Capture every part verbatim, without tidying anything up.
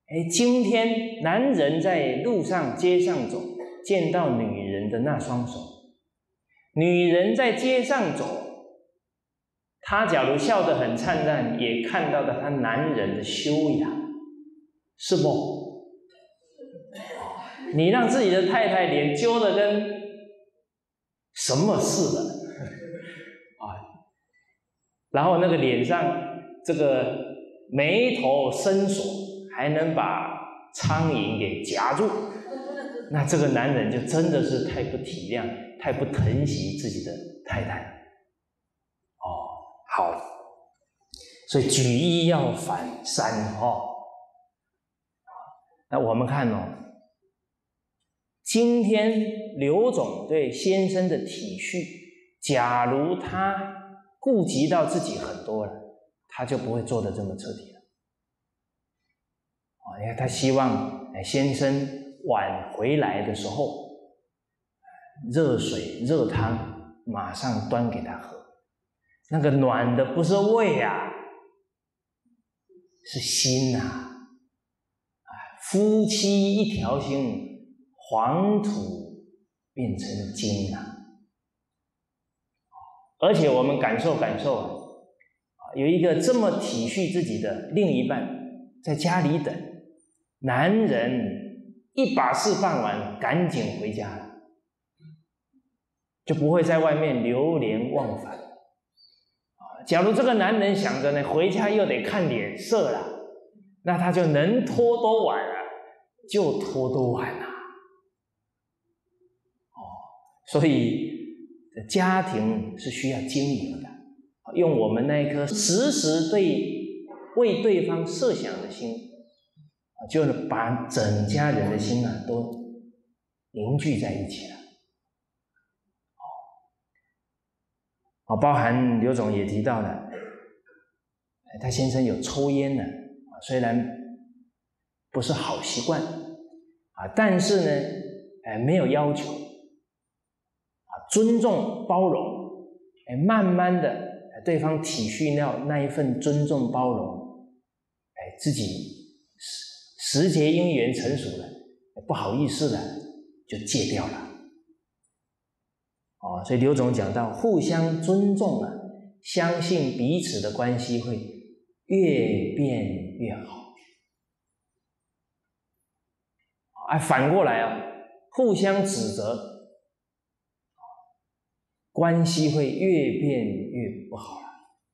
哎，今天男人在路上街上走，见到女人的那双手，女人在街上走，他假如笑得很灿烂，也看到了他男人的修养，是不？你让自己的太太脸揪得跟什么似的啊？然后那个脸上这个眉头深锁，还能把苍蝇给夹住，那这个男人就真的是太不体谅、太不疼惜自己的太太。哦，好，所以举一要反三哦。那我们看哦，今天刘总对先生的体恤，假如他顾及到自己很多了，他就不会做得这么彻底了。哦，你看他希望先生晚回来的时候，热水热汤马上端给他喝，那个暖的不是胃啊，是心啊。夫妻一条心，黄土变成金啊！而且我们感受感受啊，有一个这么体恤自己的另一半，在家里等，男人一把事办完，赶紧回家了，就不会在外面流连忘返。假如这个男人想着呢，回家又得看脸色了，那他就能拖多晚啊，就拖多晚啊。哦，所以家庭是需要经营的，用我们那一颗时时对为对方设想的心，就把整家人的心啊都凝聚在一起了。哦，包含刘总也提到了，他先生有抽烟的，虽然不是好习惯啊，但是呢，哎，没有要求啊，尊重包容，哎，慢慢的，对方体恤到那一份尊重包容，哎，自己时时节因缘成熟了，不好意思了，就戒掉了。哦，所以刘总讲到，互相尊重啊，相信彼此的关系会越变越好。哎，反过来啊，互相指责，关系会越变越不好了。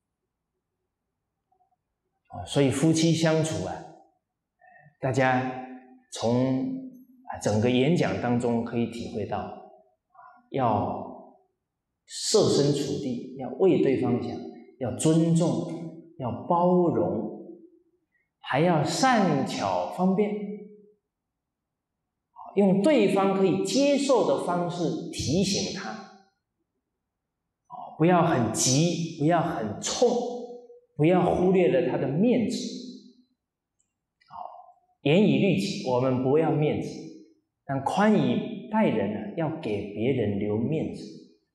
啊，所以夫妻相处啊，大家从啊整个演讲当中可以体会到，要设身处地，要为对方想，要尊重，要包容，还要善巧方便，用对方可以接受的方式提醒他，不要很急，不要很冲，不要忽略了他的面子。严以律己，我们不要面子，但宽以待人呢，要给别人留面子。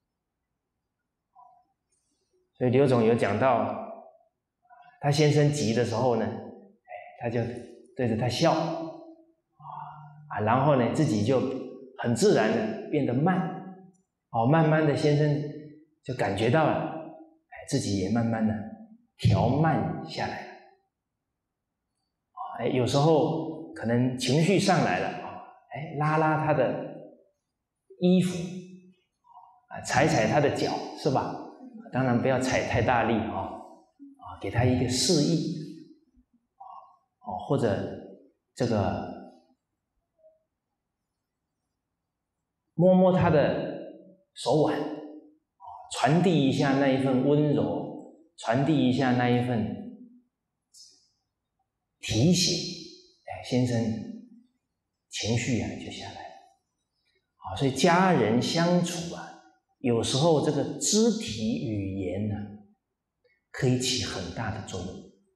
所以刘总有讲到，他先生急的时候呢，哎，他就对着他笑，啊，然后呢，自己就很自然的变得慢，哦，慢慢的先生就感觉到了，哎，自己也慢慢的调慢下来了，哎，有时候可能情绪上来了，哎，拉拉他的衣服，啊，踩踩他的脚，是吧？当然不要踩太大力啊，啊，给他一个示意，啊，或者这个摸摸他的手腕，传递一下那一份温柔，传递一下那一份提醒，哎，先生情绪啊就下来了。啊，所以家人相处啊，有时候这个肢体语言呢，可以起很大的作用。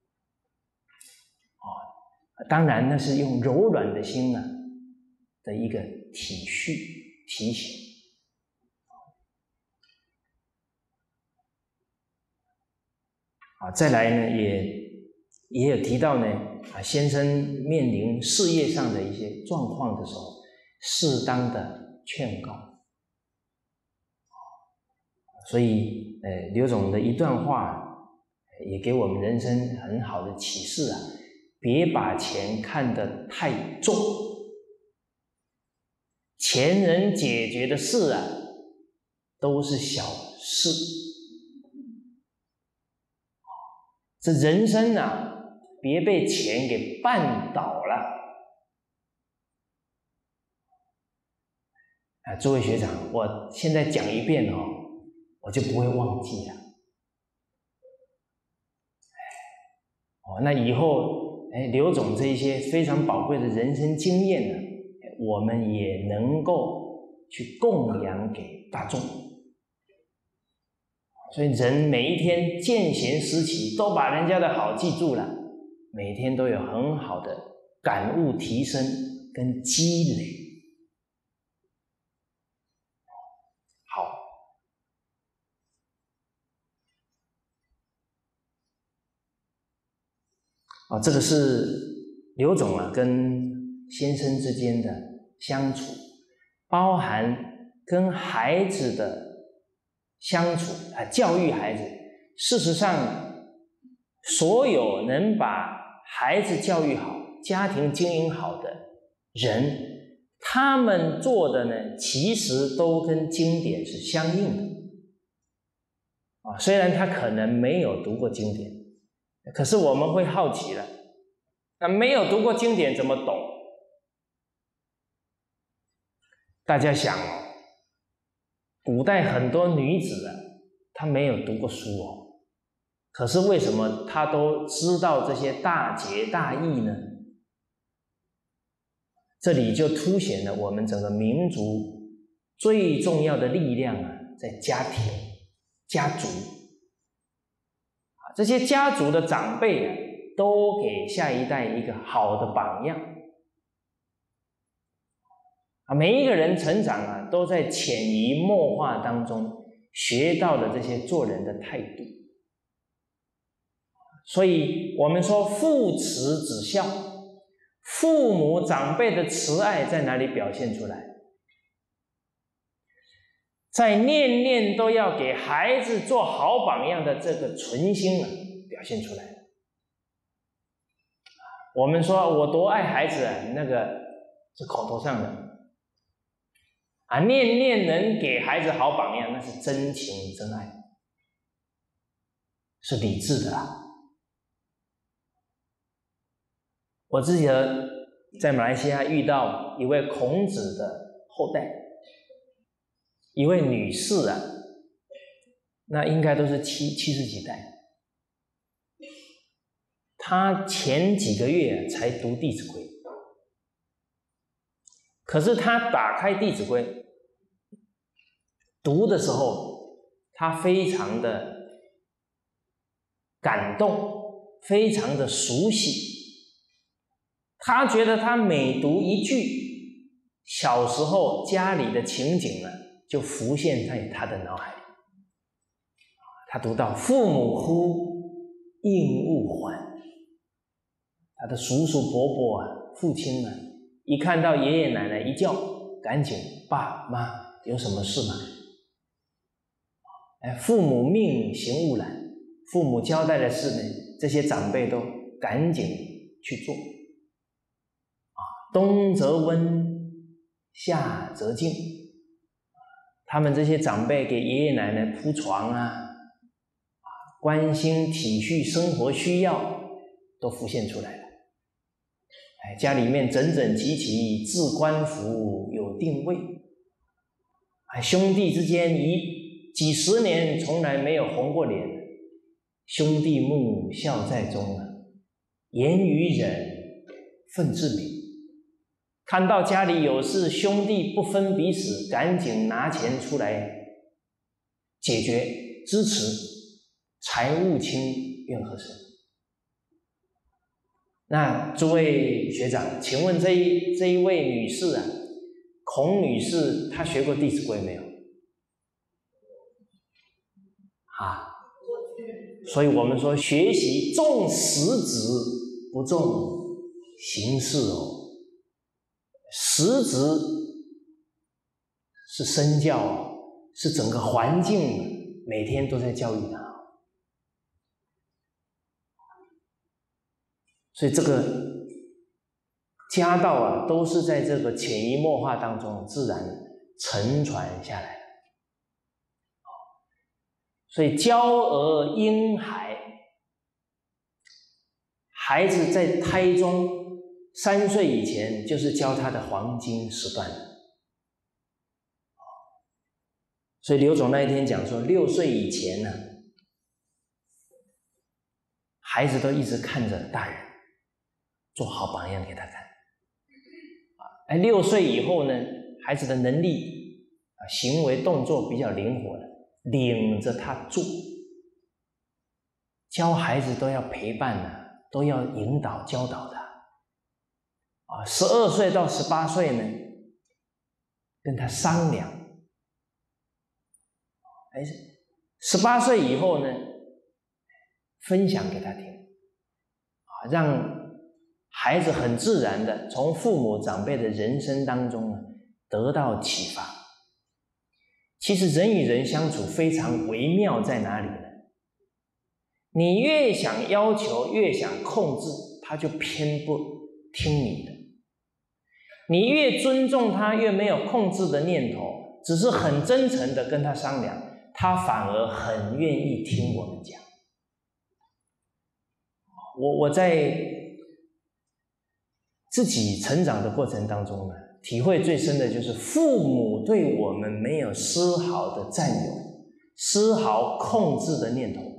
啊，当然那是用柔软的心呢的一个体恤提醒。啊，再来呢，也也有提到呢，啊，先生面临事业上的一些状况的时候，适当的劝告。所以，呃，刘总的一段话也给我们人生很好的启示啊，别把钱看得太重，钱能解决的事啊，都是小事。这人生啊，别被钱给绊倒了。啊，诸位学长，我现在讲一遍哦，我就不会忘记了。哦，那以后，哎，刘总这一些非常宝贵的人生经验呢，我们也能够去供养给大众。所以人每一天见贤思齐，都把人家的好记住了，每天都有很好的感悟提升跟积累。好，啊，这个是刘总啊跟先生之间的相处，包含跟孩子的相处啊，教育孩子。事实上，所有能把孩子教育好、家庭经营好的人，他们做的呢，其实都跟经典是相应的。啊，虽然他可能没有读过经典，可是我们会好奇了，那没有读过经典怎么懂？大家想哦，古代很多女子啊，她没有读过书哦，可是为什么她都知道这些大节大义呢？这里就凸显了我们整个民族最重要的力量啊，在家庭、家族。这些家族的长辈啊，都给下一代一个好的榜样。啊，每一个人成长啊，都在潜移默化当中学到了这些做人的态度。所以我们说父慈子孝，父母长辈的慈爱在哪里表现出来？在念念都要给孩子做好榜样的这个存心啊，表现出来。我们说我多爱孩子啊，那个是口头上的啊，念念能给孩子好榜样，那是真情真爱，是理智的啊。我自己在马来西亚遇到一位孔子的后代，一位女士啊，那应该都是七七十几代。她前几个月才读《弟子规》，可是她打开《弟子规》读的时候，她非常的感动，非常的熟悉。她觉得她每读一句，小时候家里的情景呢，就浮现在她的脑海里。她读到父母呼，应勿缓。他的叔叔伯伯啊，父亲啊，一看到爷爷奶奶一叫，赶紧爸妈有什么事吗？哎，父母命行勿懒，父母交代的事呢，这些长辈都赶紧去做。啊，冬则温，夏则静。他们这些长辈给爷爷奶奶铺床啊，关心体恤生活需要，都浮现出来了。哎，家里面整整齐齐，置冠服，有定位。哎，兄弟之间一几十年从来没有红过脸，兄弟睦，孝在中啊，言语忍，忿自泯。看到家里有事，兄弟不分彼此，赶紧拿钱出来解决支持，财物轻，怨何生？那诸位学长，请问这一这一位女士啊，孔女士，她学过《弟子规》没有？啊， 所以我们说学习重实质不重形式哦。实质是身教哦，是整个环境每天都在教育他。所以这个家道啊，都是在这个潜移默化当中自然承传下来。所以教儿婴孩，孩子在胎中三岁以前就是教他的黄金时段。所以刘总那一天讲说，六岁以前呢，孩子都一直看着大人，做好榜样给他看。哎，六岁以后呢，孩子的能力啊，行为动作比较灵活了，领着他做。教孩子都要陪伴啊，都要引导教导他。啊，十二岁到十八岁呢，跟他商量。哎，十八岁以后呢，分享给他听，啊，让孩子很自然的从父母长辈的人生当中呢得到启发。其实人与人相处非常微妙，在哪里呢？你越想要求，越想控制，他就偏不听你的；你越尊重他，越没有控制的念头，只是很真诚的跟他商量，他反而很愿意听我们讲。我我在自己成长的过程当中呢，体会最深的就是父母对我们没有丝毫的占有，丝毫控制的念头，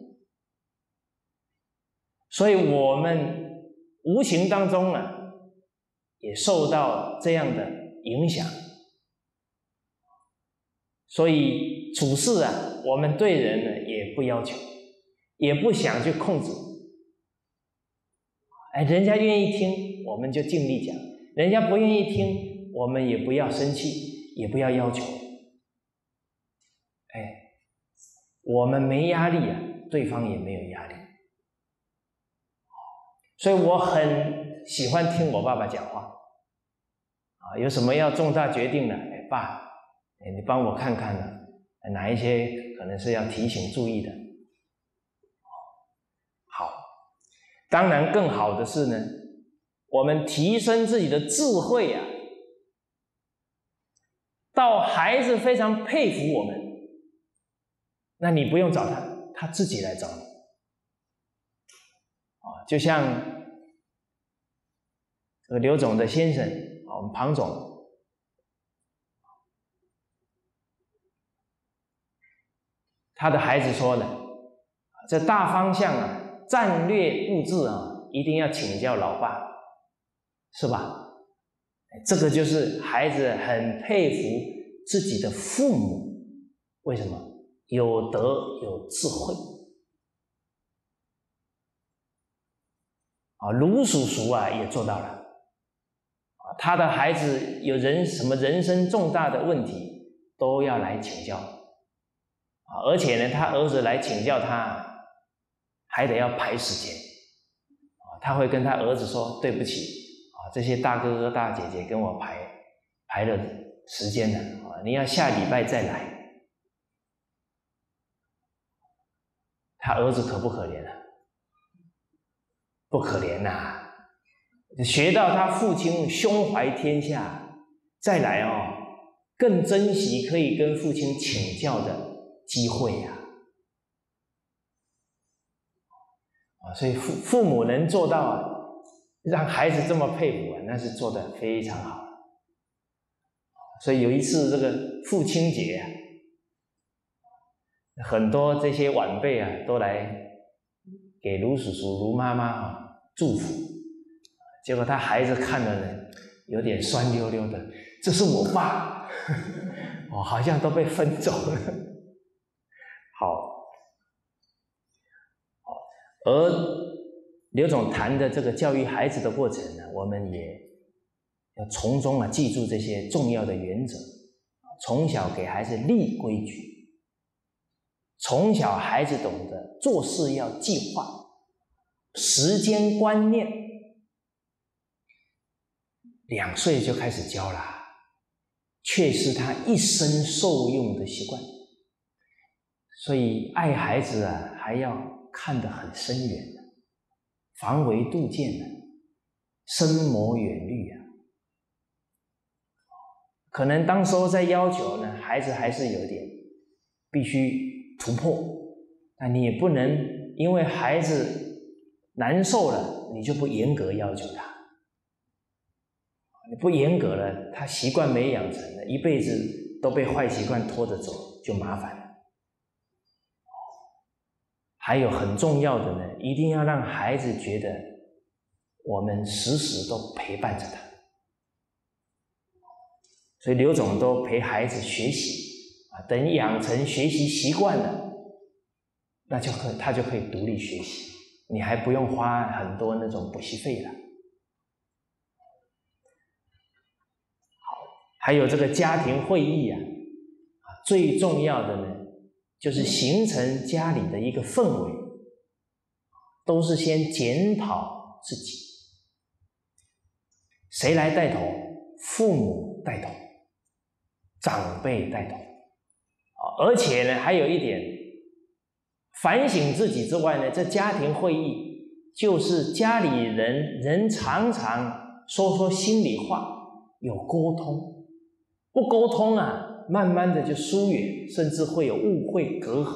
所以我们无形当中啊，也受到这样的影响。所以处事啊，我们对人呢也不要求，也不想去控制。哎，人家愿意听，我们就尽力讲；人家不愿意听，我们也不要生气，也不要要求。哎，我们没压力啊，对方也没有压力。所以我很喜欢听我爸爸讲话。啊，有什么要重大决定的，哎，爸，哎，你帮我看看呢，哪一些可能是要提醒注意的。好，当然更好的是呢，我们提升自己的智慧啊，到孩子非常佩服我们，那你不用找他，他自己来找你。啊，就像这个刘总的先生，我们庞总，他的孩子说的，这大方向啊，战略布置啊，一定要请教老爸，是吧？这个就是孩子很佩服自己的父母，为什么？有德有智慧。啊，卢叔叔啊也做到了。啊，他的孩子有人什么人生重大的问题，都要来请教。啊，而且呢，他儿子来请教他，还得要排时间。啊，他会跟他儿子说：“对不起，啊，这些大哥哥大姐姐跟我排排了时间了，啊，你要下礼拜再来。”他儿子可不可怜啊？不可怜呐，啊！学到他父亲胸怀天下，再来哦，更珍惜可以跟父亲请教的机会呀！啊，所以父父母能做到啊，让孩子这么佩服啊，那是做得非常好。所以有一次这个父亲节啊，很多这些晚辈啊都来给卢叔叔、卢妈妈啊祝福，结果他孩子看了呢，有点酸溜溜的，这是我爸，哦，好像都被分走了。好，而刘总谈的这个教育孩子的过程呢，我们也要从中啊记住这些重要的原则，从小给孩子立规矩。 从小孩子懂得做事要计划，时间观念，两岁就开始教了，却是他一生受用的习惯。所以爱孩子啊，还要看得很深远，防微杜渐，深谋远虑啊。可能当时候在要求呢，孩子还是有点必须突破，那你也不能因为孩子难受了，你就不严格要求他。你不严格了，他习惯没养成了，一辈子都被坏习惯拖着走，就麻烦了。还有很重要的呢，一定要让孩子觉得我们时时都陪伴着他。所以刘总都陪孩子学习啊，等养成学习习惯了，那就可他就可以独立学习，你还不用花很多那种补习费了。好，还有这个家庭会议啊，最重要的呢，就是形成家里的一个氛围，都是先检讨自己。谁来带头？父母带头，长辈带头。而且呢，还有一点，反省自己之外呢，这家庭会议就是家里人人常常说说心里话，有沟通。不沟通啊，慢慢的就疏远，甚至会有误会隔阂。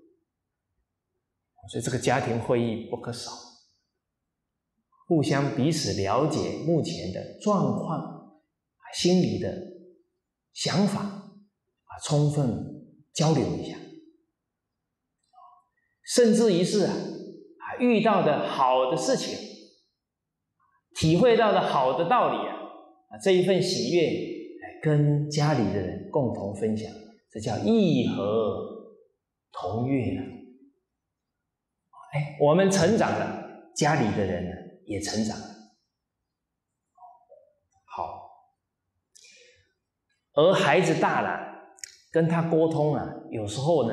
所以这个家庭会议不可少，互相彼此了解目前的状况、心理的想法啊，充分交流一下。甚至于是啊，遇到的好的事情，体会到的好的道理啊，啊这一份喜悦，跟家里的人共同分享，这叫义和同悦啊。哎，我们成长了，家里的人呢也成长了。好，而孩子大了，跟他沟通啊，有时候呢，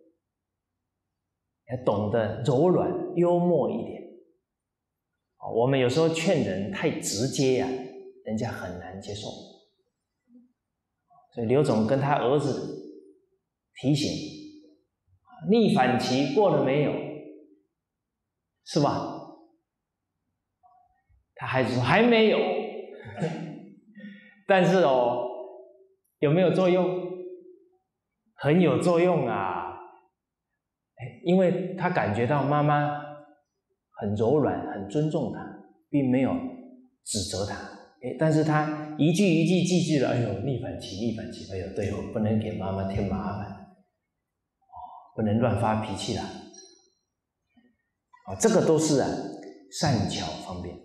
要懂得柔软、幽默一点。我们有时候劝人太直接呀、啊，人家很难接受。所以刘总跟他儿子提醒：逆反期过了没有？是吧？他孩子说还没有，但是哦，有没有作用？很有作用啊！因为他感觉到妈妈很柔软，很尊重他，并没有指责他。但是他一句一句记住了，哎呦，逆反期，逆反期，哎呦，对哦，不能给妈妈添麻烦，哦，不能乱发脾气啦。哦，这个都是啊善巧方便。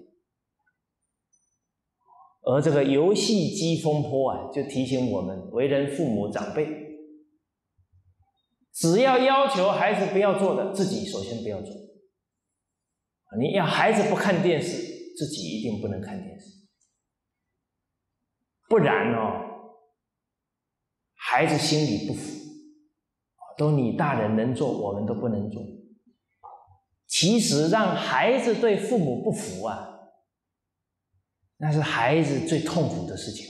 而这个游戏机风波啊，就提醒我们为人父母长辈，只要要求孩子不要做的，自己首先不要做。你要孩子不看电视，自己一定不能看电视，不然哦，孩子心里不服，都你大人能做，我们都不能做。其实让孩子对父母不服啊，那是孩子最痛苦的事情了。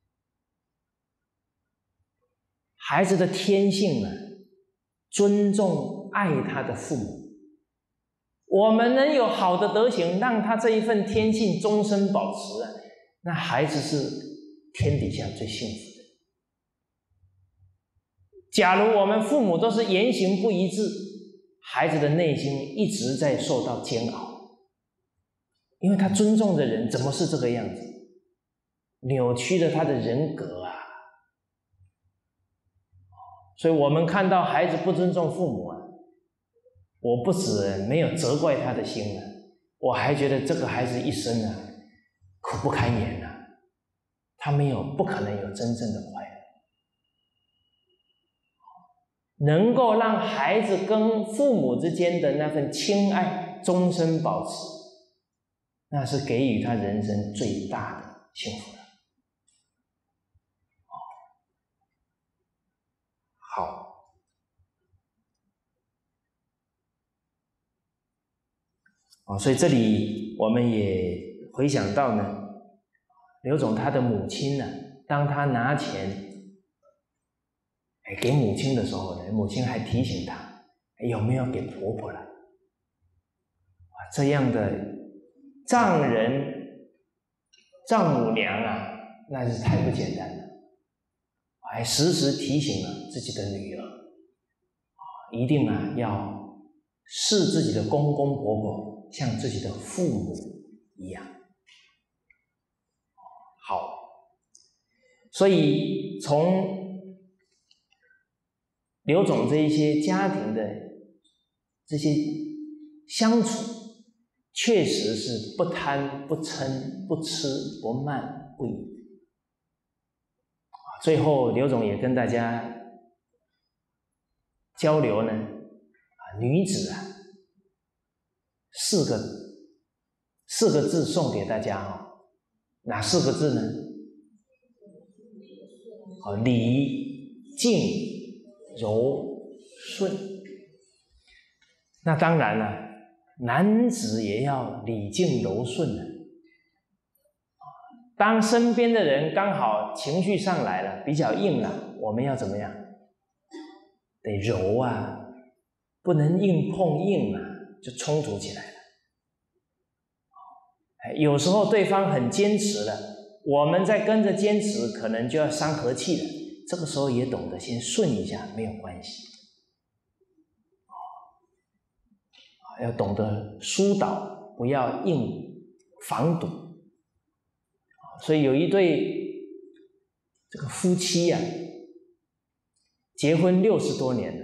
孩子的天性啊，尊重爱他的父母，我们能有好的德行，让他这一份天性终身保持啊，那孩子是天底下最幸福的。假如我们父母都是言行不一致，孩子的内心一直在受到煎熬，因为他尊重的人怎么是这个样子，扭曲了他的人格啊。所以我们看到孩子不尊重父母啊，我不止没有责怪他的心啊，我还觉得这个孩子一生啊苦不堪言啊，他没有不可能有真正的快乐。能够让孩子跟父母之间的那份亲爱终身保持，那是给予他人生最大的幸福了。好， 啊，所以这里我们也回想到呢，刘总他的母亲呢，当他拿钱哎给母亲的时候呢，母亲还提醒他，哎有没有给婆婆了？啊，这样的丈人、丈母娘啊，那是太不简单了，还时时提醒了自己的女儿，啊，一定啊要视自己的公公婆婆像自己的父母一样。好，所以从刘总这一些家庭的这些相处，确实是不贪、不嗔、不痴、不慢、不淫。最后，刘总也跟大家交流呢，啊，女子啊，四个四个字送给大家啊，哪四个字呢？啊，礼、敬、柔、顺。那当然了，男子也要礼敬柔顺的。当身边的人刚好情绪上来了，比较硬了，我们要怎么样？得柔啊，不能硬碰硬啊，就冲突起来了。有时候对方很坚持了，我们再跟着坚持，可能就要伤和气了。这个时候也懂得先顺一下，没有关系。要懂得疏导，不要硬防堵。所以有一对这个夫妻啊，结婚六十多年了，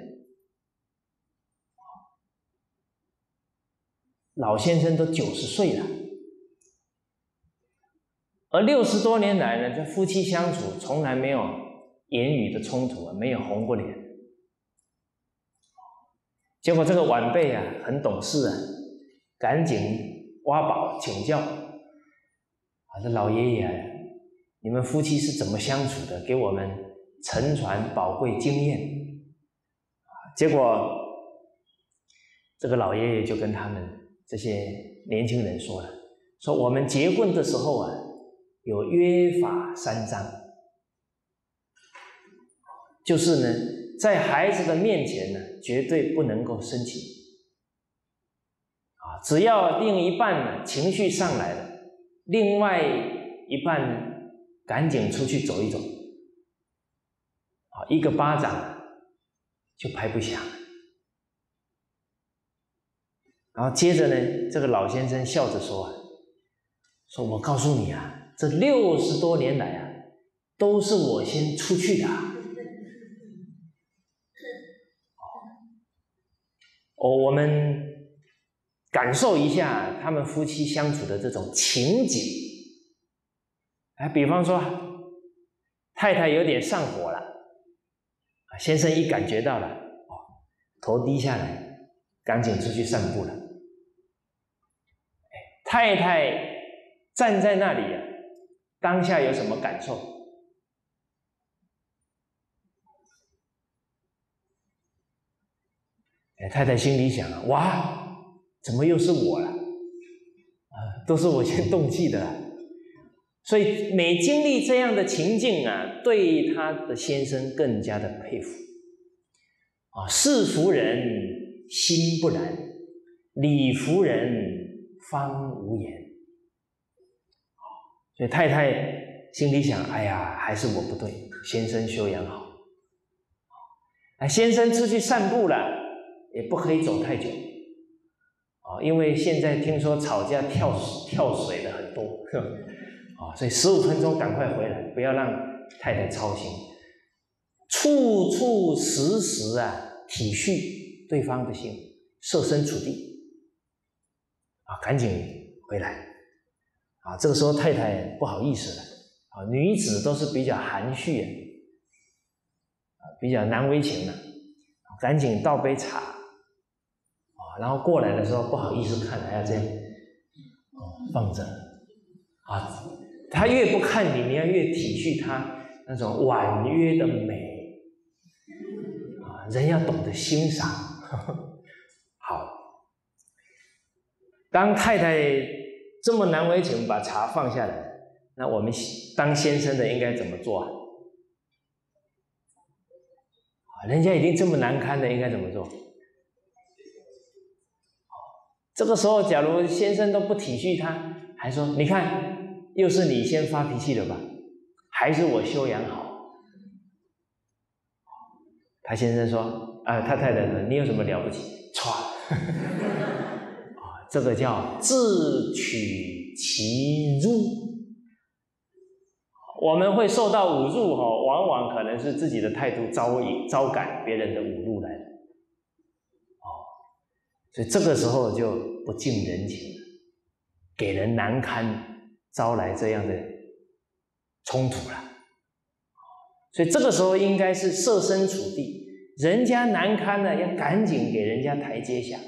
老先生都九十岁了，而六十多年来呢，这夫妻相处从来没有言语的冲突，没有红过脸。结果这个晚辈啊，很懂事啊，赶紧挖宝请教。啊，这老爷爷啊，你们夫妻是怎么相处的？给我们承传宝贵经验。结果这个老爷爷就跟他们这些年轻人说了，说我们结婚的时候啊，有约法三章，就是呢，在孩子的面前呢，绝对不能够生气。啊，只要另一半呢情绪上来了，另外一半呢，赶紧出去走一走，啊，一个巴掌就拍不响。然后接着呢，这个老先生笑着说：“说我告诉你啊，这六十多年来啊，都是我先出去的啊。哦，我们感受一下他们夫妻相处的这种情景。哎，比方说，太太有点上火了，先生一感觉到了，哦，头低下来，赶紧出去散步了。太太站在那里啊，当下有什么感受？哎，太太心里想啊，哇，怎么又是我了？啊，都是我先动气的啊。所以每经历这样的情境啊，对他的先生更加的佩服。啊，事服人心不然，理服人方无言。所以太太心里想，哎呀，还是我不对，先生修养好。啊，先生出去散步了，也不可以走太久。啊，因为现在听说吵架跳跳水的很多。啊，所以十五分钟赶快回来，不要让太太操心。处处时时啊，体恤对方的心，设身处地。啊，赶紧回来。啊，这个时候太太不好意思了。啊，女子都是比较含蓄啊，比较难为情的，赶紧倒杯茶。啊，然后过来的时候不好意思看，还要这样，哦，放着。啊，他越不看你，你要越体恤他那种婉约的美。啊，人要懂得欣赏。好， 当太太这么难为情把茶放下来，那我们当先生的应该怎么做啊？人家已经这么难堪了，应该怎么做？这个时候，假如先生都不体恤他，还说：“你看，又是你先发脾气了吧？还是我修养好？”他先生说：“啊，他太太说，你有什么了不起？”歘，啊，这个叫自取其辱。我们会受到侮辱哈，往往可能是自己的态度招引、招感别人的侮辱来的，哦，所以这个时候就不近人情了，给人难堪，招来这样的冲突了。所以这个时候应该是设身处地，人家难堪了，要赶紧给人家台阶下。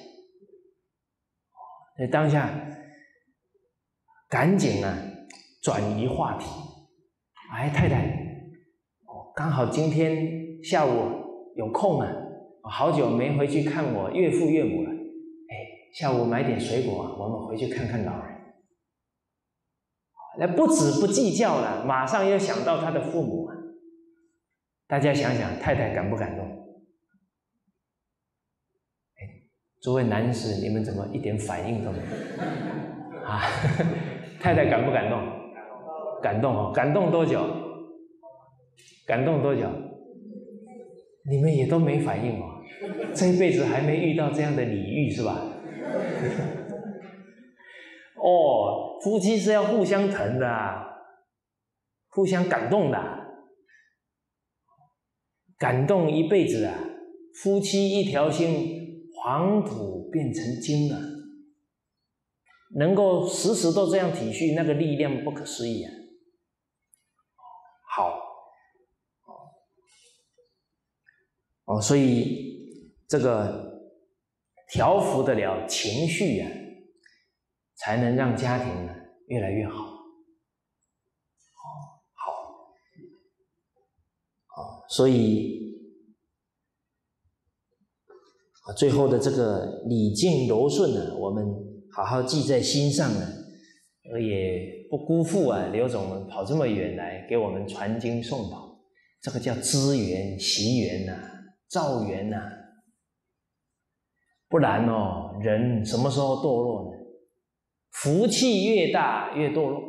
所以当下赶紧啊转移话题。哎，太太，哦，刚好今天下午有空啊，好久没回去看我岳父岳母了。哎，下午买点水果啊，我们回去看看老人。那不止不计较了，马上又想到他的父母啊。大家想想，太太感不感动？哎，诸位男士，你们怎么一点反应都没有？啊，太太感不感动？感动哦，感动多久？感动多久？你们也都没反应哦，这一辈子还没遇到这样的礼遇是吧？哦，夫妻是要互相疼的啊，互相感动的啊，感动一辈子啊，夫妻一条心，黄土变成金啊，能够时时都这样体恤，那个力量不可思议啊。好，哦，所以这个调伏得了情绪啊，才能让家庭呢越来越好。哦，好，哦，所以啊，最后的这个礼敬柔顺呢，我们好好记在心上呢，而也不辜负啊刘总跑这么远来给我们传经诵宝，这个叫资缘、习缘呐、造缘呐。不然哦，人什么时候堕落呢？福气越大越堕落，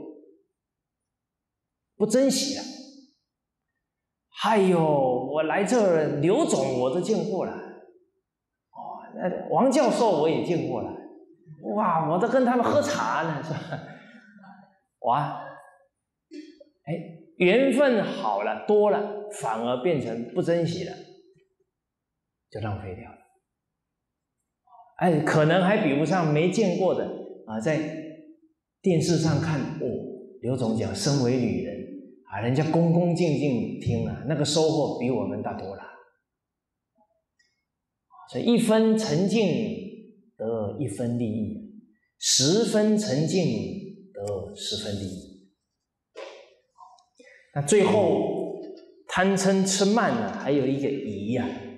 不珍惜了。哎呦，我来这儿，刘总我都见过了，哦，那王教授我也见过了，哇，我都跟他们喝茶呢，是吧？哇，哎，缘分好了多了，反而变成不珍惜了，就浪费掉了。哎，可能还比不上没见过的啊，在电视上看，哦，刘总讲身为女人啊，人家恭恭敬敬听啊，那个收获比我们大多了。所以一分沉静得一分利益，十分沉静得十分利益。那最后贪嗔痴慢呢，还有一个疑呀、啊。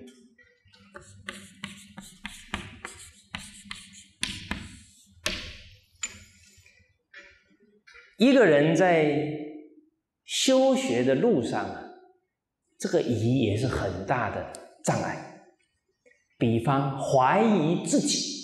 一个人在修学的路上啊，这个疑也是很大的障碍。比方怀疑自己，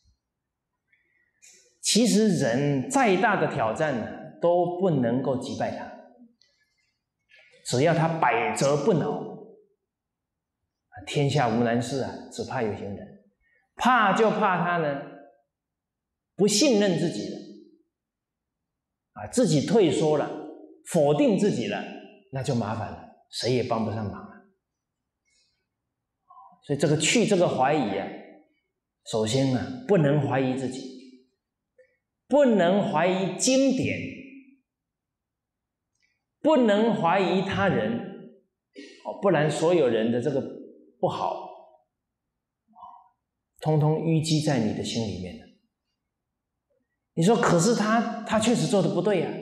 其实人再大的挑战呢，都不能够击败他。只要他百折不挠，天下无难事啊，只怕有心人。怕就怕他呢，不信任自己了，啊，自己退缩了，否定自己了，那就麻烦了，谁也帮不上忙了。所以这个去这个怀疑啊，首先啊，不能怀疑自己，不能怀疑经典，不能怀疑他人，哦，不然所有人的这个不好，通通淤积在你的心里面了。你说，可是他他确实做的不对呀、啊，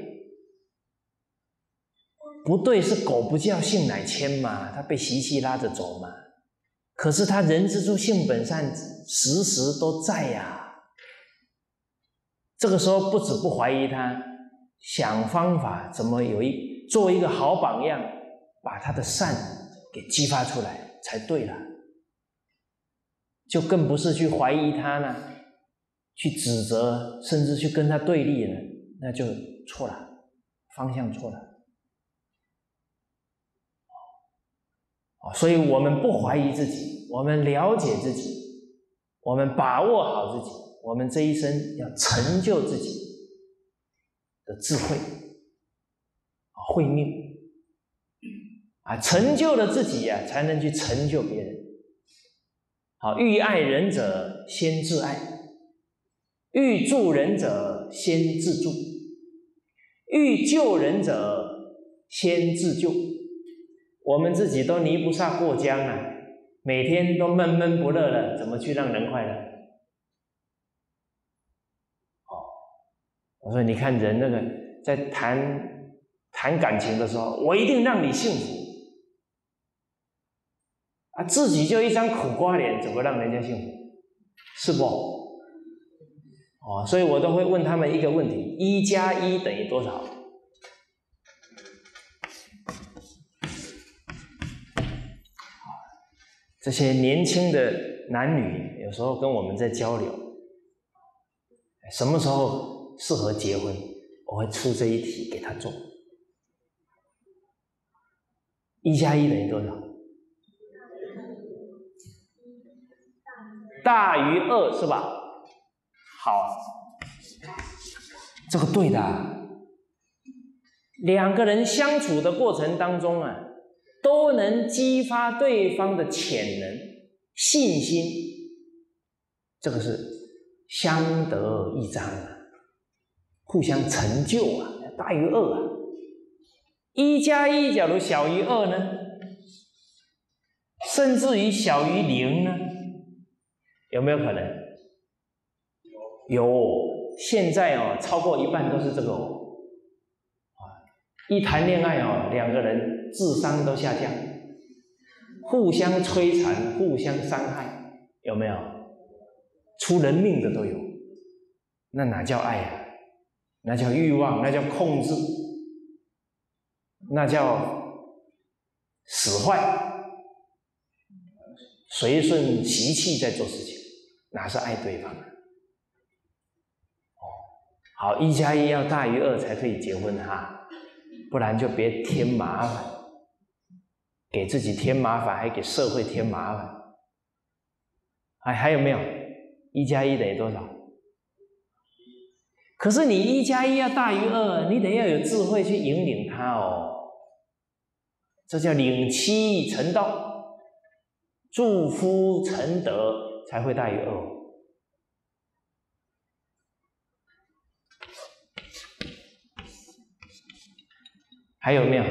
不对是狗不叫性乃迁嘛，他被习气拉着走嘛。可是他人之初性本善，时时都在呀、啊。 这个时候不止不怀疑他，想方法怎么有一做一个好榜样，把他的善给激发出来才对了。就更不是去怀疑他呢，去指责，甚至去跟他对立了，那就错了，方向错了。所以我们不怀疑自己，我们了解自己，我们把握好自己，我们这一生要成就自己的智慧、慧命啊，成就了自己呀、啊，才能去成就别人。好，欲爱人者先自爱，欲助人者先自助，欲救人者先自救。我们自己都泥不煞过江啊，每天都闷闷不乐了，怎么去让人快乐？哦，我说你看人那个在谈谈感情的时候，我一定让你幸福啊，自己就一张苦瓜脸，怎么让人家幸福？是不？哦，所以我都会问他们一个问题：一加一等于多少？这些年轻的男女有时候跟我们在交流，什么时候适合结婚，我会出这一题给他做。一加一等于多少？大于二是吧？好，这个对的啊。两个人相处的过程当中啊，都能激发对方的潜能、信心，这个是相得益彰啊，互相成就啊，大于二啊。一加一假如小于二呢，甚至于小于零呢，有没有可能？有，现在哦，超过一半都是这个哦。一谈恋爱哦，两个人智商都下降，互相摧残，互相伤害，有没有？出人命的都有，那哪叫爱啊？那叫欲望，那叫控制，那叫使坏，随顺习气在做事情，哪是爱对方啊？哦，好，一加一要大于二才可以结婚哈。不然就别添麻烦，给自己添麻烦，还给社会添麻烦。还还有没有？一加一等于多少？可是你一加一要大于二，你得要有智慧去引领他哦。这叫领妻成道，助夫成德，才会大于二。还有没有？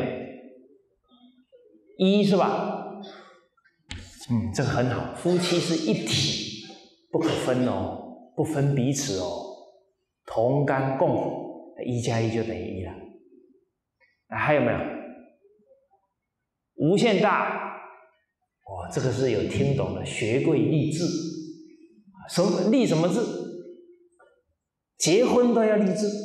一是吧？嗯，这个很好。夫妻是一体，不可分哦，不分彼此哦，同甘共苦，一加一就等于一了。啊，还有没有？无限大，哇，这个是有听懂的，学贵立志。什么立什么志？结婚都要立志。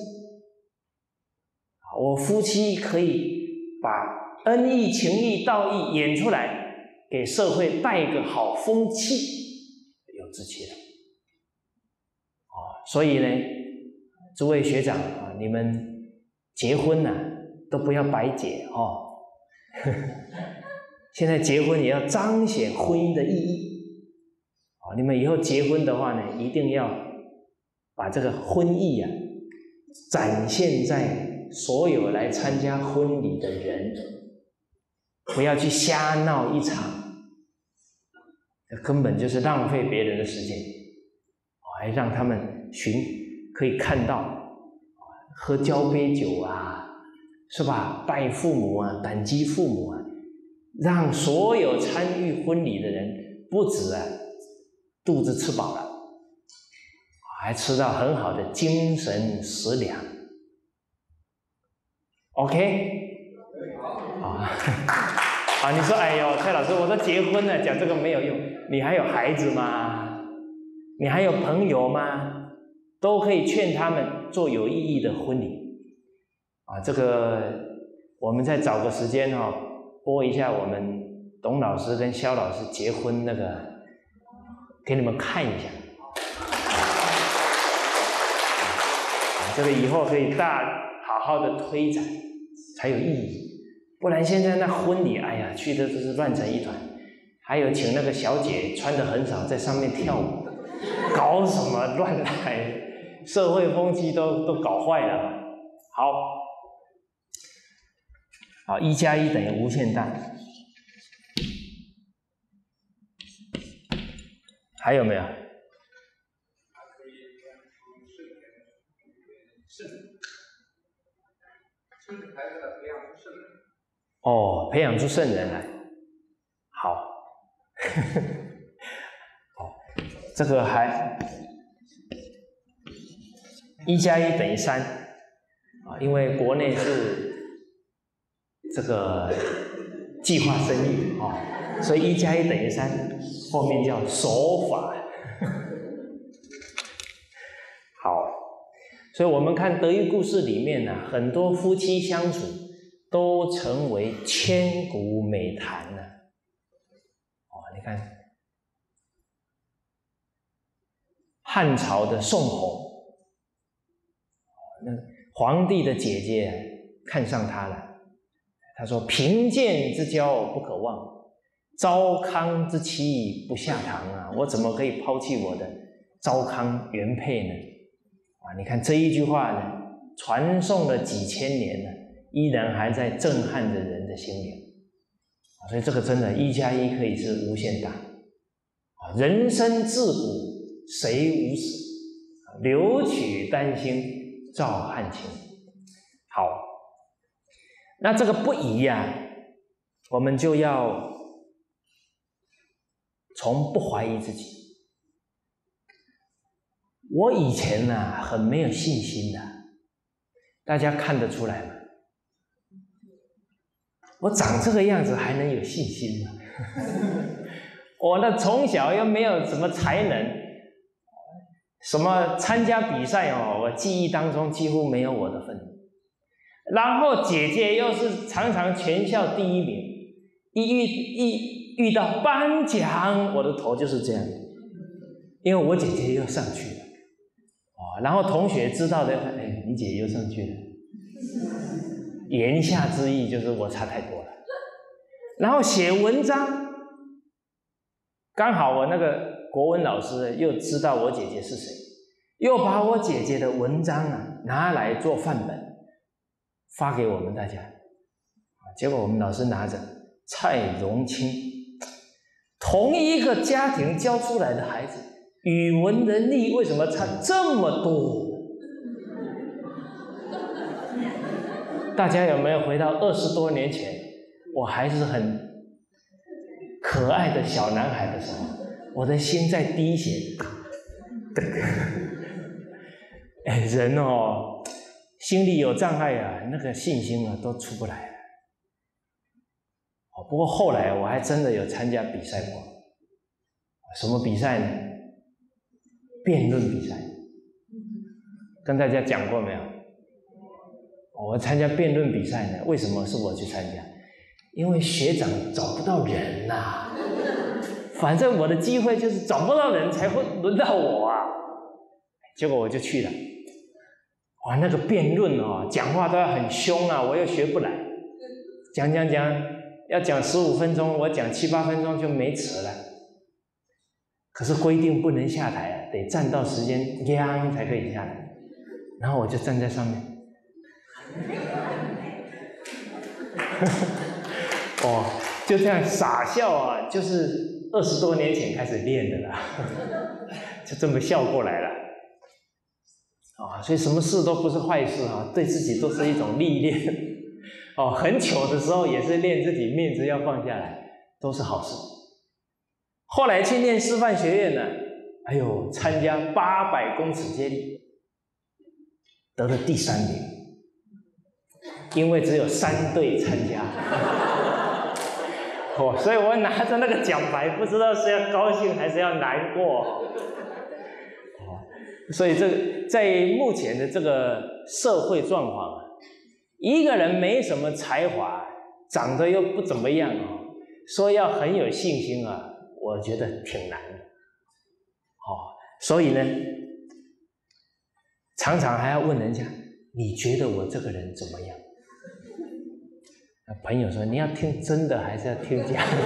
我夫妻可以把恩义、情义、道义演出来，给社会带一个好风气，有志气了。哦，所以呢，诸位学长啊，你们结婚呢、啊、都不要白结哦。现在结婚也要彰显婚姻的意义。哦，你们以后结婚的话呢，一定要把这个婚意啊展现在所有来参加婚礼的人，不要去瞎闹一场，这根本就是浪费别人的时间，还让他们寻可以看到喝交杯酒啊，是吧？拜父母啊，感激父母啊，让所有参与婚礼的人不止啊肚子吃饱了，还吃到很好的精神食粮。OK， 啊，啊，你说，哎呦，蔡老师，我都结婚了，讲这个没有用。你还有孩子吗？你还有朋友吗？都可以劝他们做有意义的婚礼啊。这个我们再找个时间哈、哦，播一下我们董老师跟肖老师结婚那个，给你们看一下。这个以后可以大好好的推展，才有意义。不然现在那婚礼，哎呀，去的都是乱成一团。还有请那个小姐穿的很少，在上面跳舞，搞什么乱来，社会风气都都搞坏了。好，好，一加一等于无限大。还有没有？哦，培养出圣人来，好，好，这个还一加一等于三啊，因为国内是这个计划生育啊，所以一加一等于三，后面叫守法。好，所以我们看德育故事里面呢、啊，很多夫妻相处都成为千古美谈了。哦，你看汉朝的宋弘，那皇帝的姐姐看上他了，他说：“贫贱之交不可忘，糟糠之妻不下堂啊！我怎么可以抛弃我的糟糠原配呢？”啊，你看这一句话呢，传颂了几千年了，依然还在震撼着人的心灵。所以这个真的，一加一可以是无限大。啊，人生自古谁无死？留取丹心照汗青。好，那这个不疑呀、啊，我们就要从不怀疑自己。我以前呢、啊、很没有信心的，大家看得出来吗？我长这个样子还能有信心吗？我那从小又没有什么才能，什么参加比赛哦，我记忆当中几乎没有我的份。然后姐姐又是常常全校第一名，一遇一遇到颁奖，我的头就是这样，因为我姐姐又上去了。哦，然后同学知道的，哎，你姐又上去了，言下之意就是我差太多了。然后写文章，刚好我那个国文老师又知道我姐姐是谁，又把我姐姐的文章啊拿来做范本，发给我们大家。结果我们老师拿着蔡荣清，同一个家庭教出来的孩子，语文能力为什么差这么多？大家有没有回到二十多年前，我还是很可爱的小男孩的时候，我的心在滴血。哎，人哦，心里有障碍啊，那个信心啊都出不来。哦，不过后来我还真的有参加比赛过。什么比赛呢？辩论比赛。跟大家讲过没有？我参加辩论比赛呢，为什么是我去参加？因为学长找不到人呐、啊，反正我的机会就是找不到人才会轮到我啊。结果我就去了。哇，那个辩论哦，讲话都要很凶啊，我又学不来。讲讲讲，要讲十五分钟，我讲七八分钟就没词了。可是规定不能下台啊，得站到时间央才可以下来。然后我就站在上面。哦，就这样傻笑啊，就是二十多年前开始练的啦，就这么笑过来了。啊、哦，所以什么事都不是坏事啊，对自己都是一种历练。哦，很糗的时候也是练自己面子要放下来，都是好事。后来去念师范学院呢，哎呦，参加八百公尺接力，得了第三名，因为只有三队参加。哦，所以我拿着那个奖牌，不知道是要高兴还是要难过。哦， 所以这个在目前的这个社会状况啊，一个人没什么才华，长得又不怎么样哦，说要很有信心啊，我觉得挺难的。哦，所以呢，常常还要问人家，你觉得我这个人怎么样？朋友说，你要听真的还是要听假的？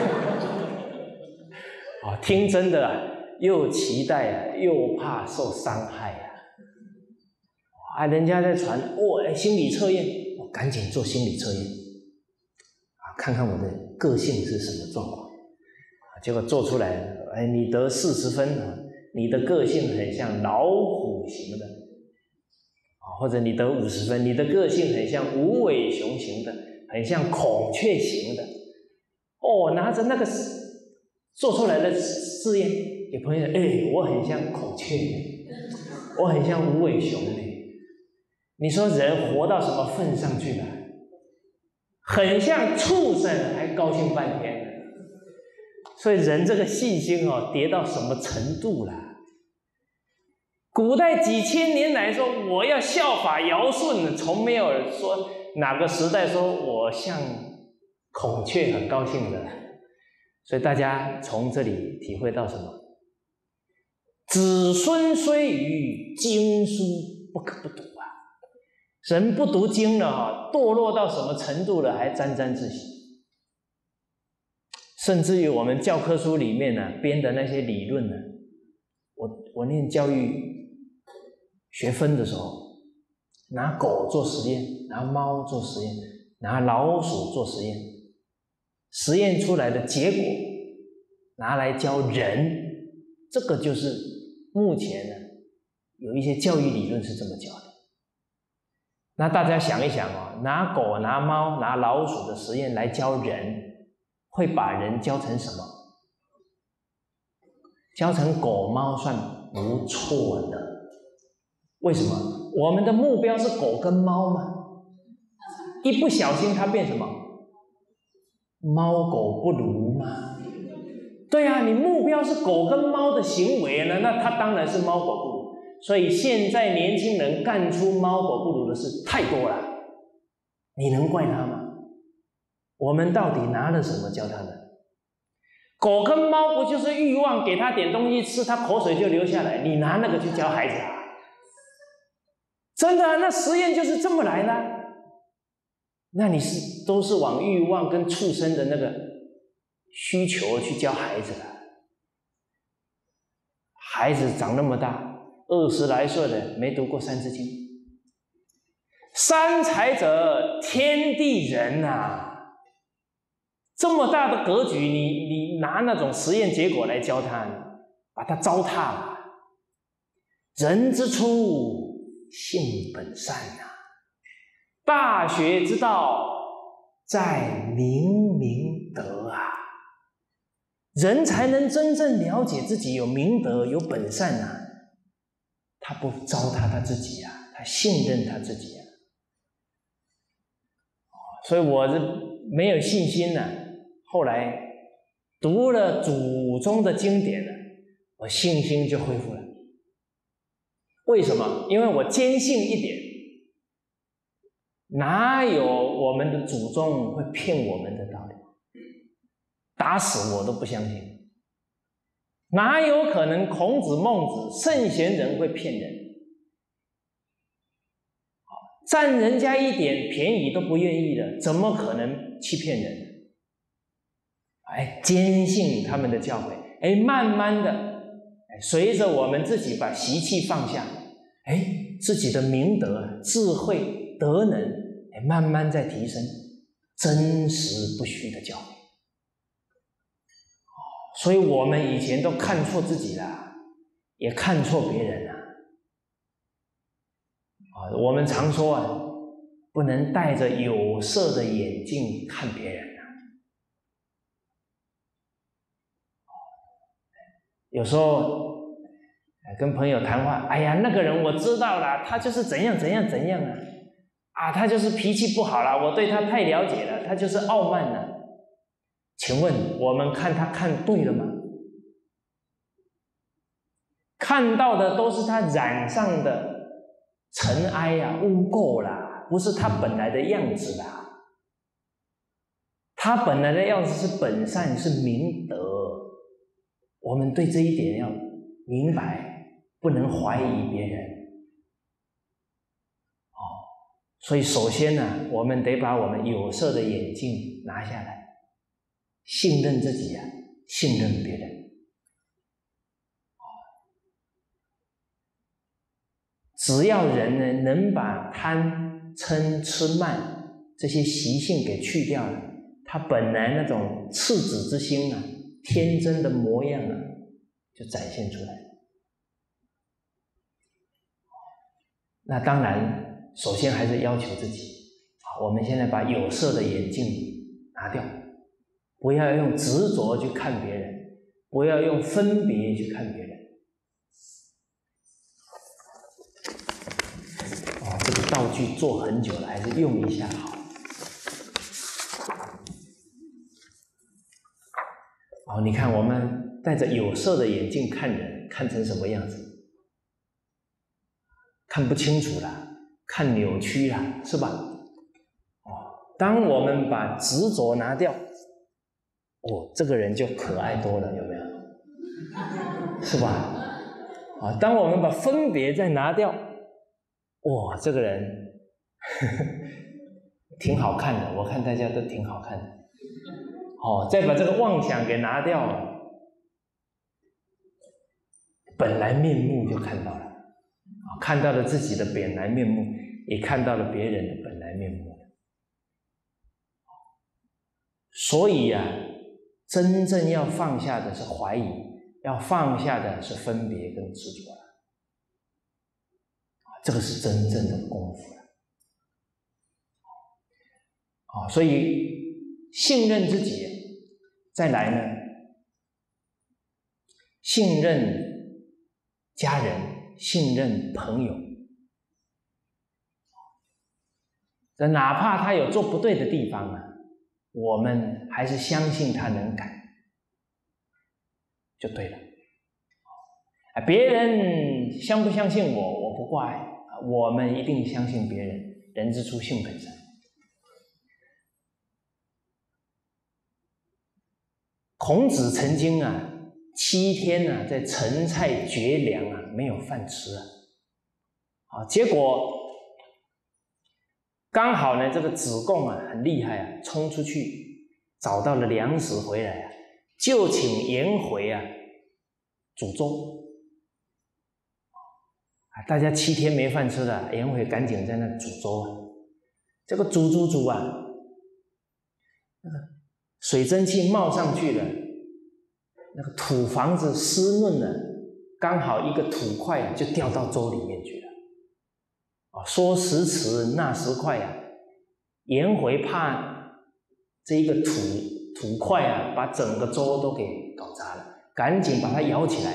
哦，听真的啊，又期待啊，又怕受伤害啊。啊，人家在传哦，哎，心理测验，我、哦、赶紧做心理测验啊，看看我的个性是什么状况。啊，结果做出来，哎，你得四十分啊，你的个性很像老虎型的啊，或者你得五十分，你的个性很像无尾熊型的，很像孔雀型的。哦，拿着那个做出来的试验，有朋友哎，我很像孔雀，我很像无尾熊呢。你说人活到什么份上去了？很像畜生，还高兴半天呢。所以人这个信心哦，跌到什么程度了？古代几千年来说，我要效法尧舜，从没有人说哪个时代说我像孔雀很高兴的。所以大家从这里体会到什么？子孙虽愚，经书不可不读啊！人不读经了哈，堕落到什么程度了，还沾沾自喜。甚至于我们教科书里面呢编的那些理论呢，我我念教育学分的时候，拿狗做实验，拿猫做实验，拿老鼠做实验，实验出来的结果拿来教人，这个就是目前呢有一些教育理论是这么教的。那大家想一想哦，拿狗、拿猫、拿老鼠的实验来教人，会把人教成什么？教成狗猫算不错的。为什么？我们的目标是狗跟猫嘛，一不小心它变什么？猫狗不如吗？对啊，你目标是狗跟猫的行为呢，那它当然是猫狗不如。所以现在年轻人干出猫狗不如的事太多了，你能怪他吗？我们到底拿了什么教他们？狗跟猫不就是欲望，给他点东西吃，他口水就流下来，你拿那个去教孩子啊？真的啊，那实验就是这么来的。那你是都是往欲望跟畜生的那个需求去教孩子的。孩子长那么大，二十来岁了，没读过《三字经》。三才者，天地人啊！这么大的格局，你你拿那种实验结果来教他，把他糟蹋了。人之初，性本善啊！大学之道，在明明德啊！人才能真正了解自己有明德、有本善啊！他不糟蹋他自己啊，他信任他自己啊！所以我是没有信心啊，后来读了祖宗的经典了，我信心就恢复了。为什么？因为我坚信一点，哪有我们的祖宗会骗我们的道理？打死我都不相信。哪有可能孔子、孟子、圣贤人会骗人？占人家一点便宜都不愿意的，怎么可能欺骗人？哎，坚信他们的教诲，哎，慢慢的，哎，随着我们自己把习气放下，哎，自己的明德、智慧、德能，哎，慢慢在提升，真实不虚的教诲。所以我们以前都看错自己了，也看错别人了。啊，我们常说啊，不能戴着有色的眼镜看别人啊。有时候跟朋友谈话，哎呀，那个人我知道了，他就是怎样怎样怎样啊，啊，他就是脾气不好了，我对他太了解了，他就是傲慢了。请问我们看他看对了吗？ 看到的都是他染上的尘埃啊、污垢啦，不是他本来的样子啦。他本来的样子是本善，是明德。我们对这一点要明白，不能怀疑别人。哦，所以首先呢，我们得把我们有色的眼镜拿下来，信任自己啊，信任别人。只要人呢能把贪嗔痴慢这些习性给去掉了，他本来那种赤子之心啊，天真的模样啊，就展现出来。那当然，首先还是要求自己，我们现在把有色的眼镜拿掉，不要用执着去看别人，不要用分别去看别人。哦，这个道具做很久了，还是用一下好。哦，你看我们戴着有色的眼镜看人，看成什么样子？看不清楚了，看扭曲了，是吧？哦，当我们把执着拿掉，哦，这个人就可爱多了，有没有？是吧？啊，当我们把分别再拿掉，哇，这个人呵呵挺好看的，我看大家都挺好看的。哦，再把这个妄想给拿掉了，本来面目就看到了。看到了自己的本来面目，也看到了别人的本来面目。所以啊，真正要放下的是怀疑，要放下的是分别跟执着了。这个是真正的功夫了。啊，所以信任自己，再来呢，信任家人。信任朋友，哪怕他有做不对的地方啊，我们还是相信他能改，就对了。别人相不相信我，我不挂碍，我们一定相信别人。人之初，性本善。孔子曾经啊。七天呢、啊，在陈蔡绝粮啊，没有饭吃啊，啊，结果刚好呢，这个子贡啊很厉害啊，冲出去找到了粮食回来啊，就请颜回啊煮粥啊，大家七天没饭吃了，颜回赶紧在那煮粥啊，这个煮煮煮啊，那个水蒸气冒上去了。那个土房子湿润了，刚好一个土块啊，就掉到粥里面去了。啊，说时迟，那时快啊！颜回怕这一个土土块啊，把整个粥都给搞砸了，赶紧把它舀起来。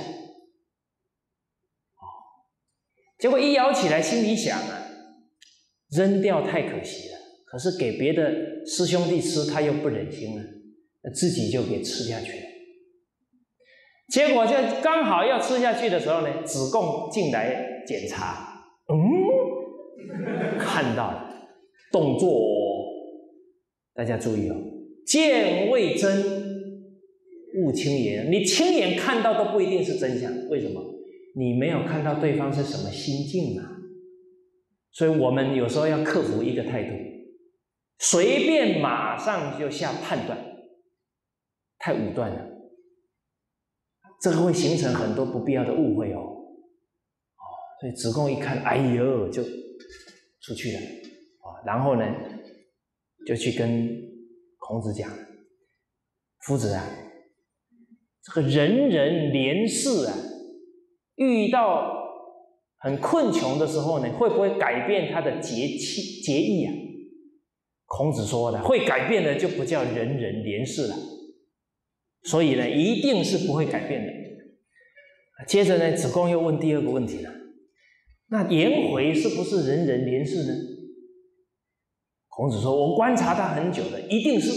哦，结果一舀起来，心里想啊，扔掉太可惜了。可是给别的师兄弟吃，他又不忍心了，自己就给吃下去了。结果就刚好要吃下去的时候呢，子贡进来检查，嗯，看到了，动作，大家注意哦，见未真，勿轻言。你亲眼看到都不一定是真相，为什么？你没有看到对方是什么心境啊。所以我们有时候要克服一个态度，随便马上就下判断，太武断了。这个会形成很多不必要的误会哦，哦，所以子贡一看，哎呦，就出去了，啊，然后呢，就去跟孔子讲，夫子啊，这个人人廉士啊，遇到很困穷的时候呢，会不会改变他的节气节义啊？孔子说的，会改变的就不叫人人廉士了。所以呢，一定是不会改变的。接着呢，子贡又问第二个问题了：那颜回是不是人人廉士呢？孔子说：“我观察他很久了，一定是。”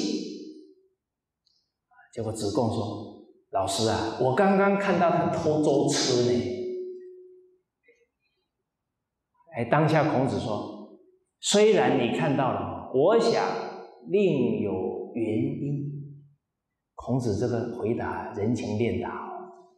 结果子贡说：“老师啊，我刚刚看到他偷粥吃呢。” 哎，当下孔子说：“虽然你看到了，我想另有原因。”孔子这个回答人情练达哦。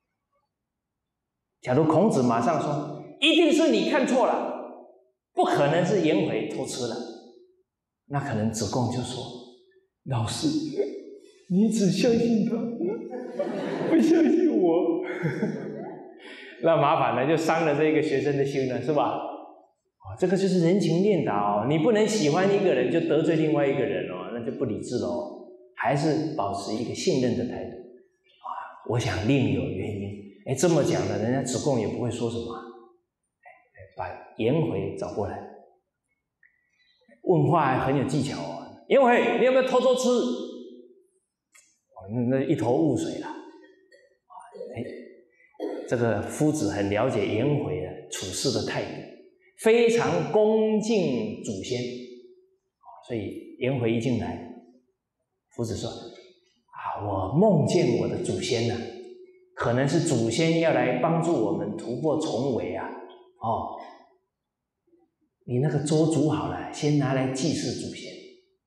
假如孔子马上说：“一定是你看错了，不可能是颜回偷吃了。”那可能子贡就说：“老师，你只相信他，不相信我。”那麻烦了，就伤了这个学生的心了，是吧？哦，这个就是人情练达哦。你不能喜欢一个人就得罪另外一个人哦，那就不理智了哦。还是保持一个信任的态度啊！我想另有原因。哎，这么讲的，人家子贡也不会说什么。把颜回找过来，问话还很有技巧啊。颜回，你有没有偷偷吃？那那一头雾水了。哎，这个夫子很了解颜回的处事的态度，非常恭敬祖先，所以颜回一进来。夫子说：“啊，我梦见我的祖先呢、啊，可能是祖先要来帮助我们突破重围啊。哦，你那个粥煮好了，先拿来祭祀祖先。”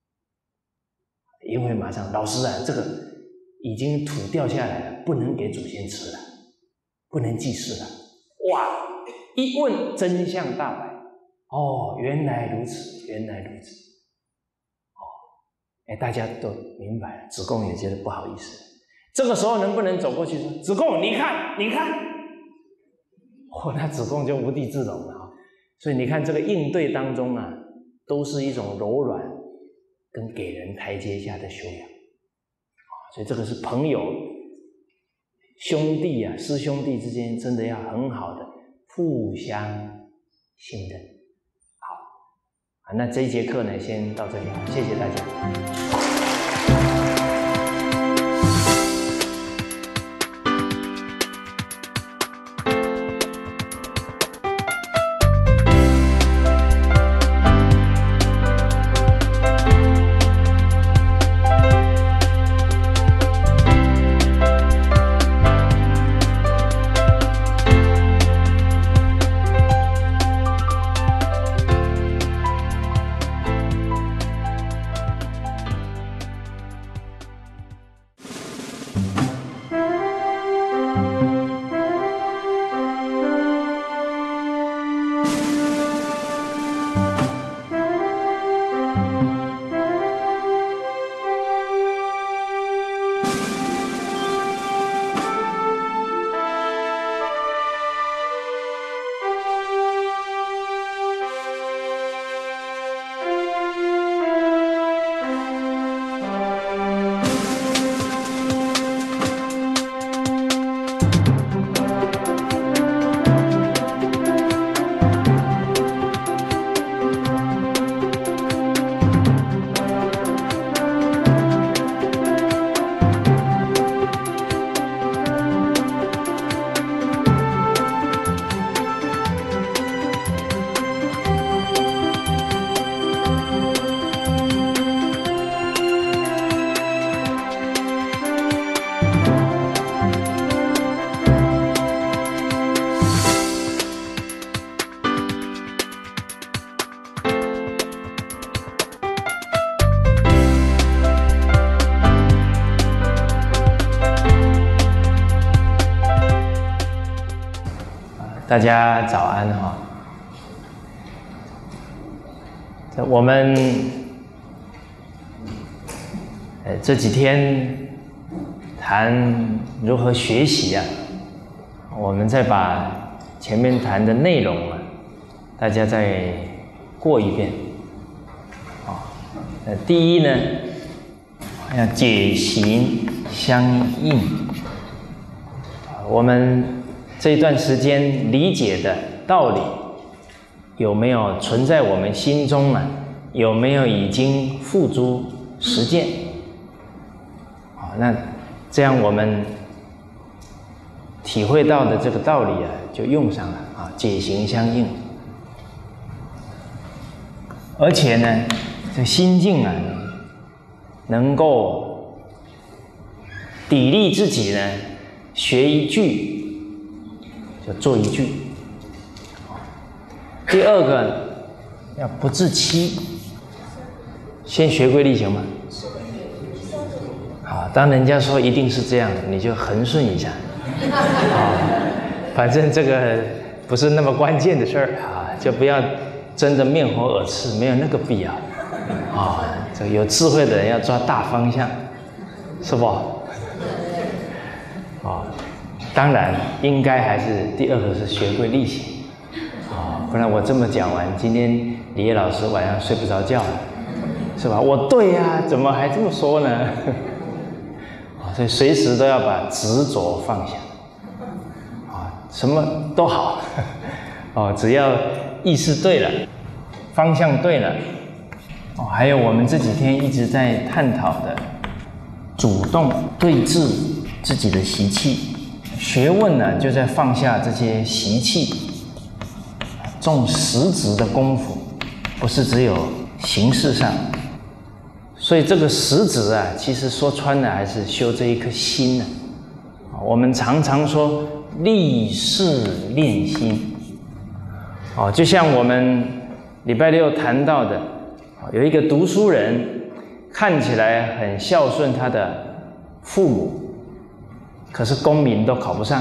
颜回马上：“老师啊，这个已经土掉下来了，不能给祖先吃了，不能祭祀了。”哇！一问真相大白。哦，原来如此，原来如此。哎，大家都明白了，子贡也觉得不好意思。这个时候能不能走过去说：“子贡，你看，你看。”哦，那子贡就无地自容了啊。所以你看，这个应对当中啊，都是一种柔软跟给人台阶下的修养。所以这个是朋友、兄弟啊、师兄弟之间真的要很好的互相信任。好，那这一节课呢，先到这里，谢谢大家。大家早安哈！我们呃这几天谈如何学习啊，我们再把前面谈的内容啊，大家再过一遍啊。呃，第一呢，要解行相应，我们这一段时间理解的道理有没有存在我们心中啊？有没有已经付诸实践？好，那这样我们体会到的这个道理啊，就用上了啊，解行相应。而且呢，这心境啊，能够砥砺自己呢，学一句就做一句。 第二个要不自欺。先学归力行嘛。好，当人家说一定是这样，你就恒顺一下。啊，反正这个不是那么关键的事儿啊，就不要争得面红耳赤，没有那个必要。啊，这有智慧的人要抓大方向，是不？啊，当然应该还是第二个是学会力行。啊，不然我这么讲完，今天李叶老师晚上睡不着觉了，是吧？我对呀、啊，怎么还这么说呢？啊，所以随时都要把执着放下。啊，什么都好，哦，只要意识对了，方向对了。哦，还有我们这几天一直在探讨的，主动对治自己的习气，学问呢就在放下这些习气，重实质的功夫，不是只有形式上。所以这个实质啊，其实说穿了还是修这一颗心呢。我们常常说立事练心，哦，就像我们礼拜六谈到的。有一个读书人，看起来很孝顺他的父母，可是功名都考不上，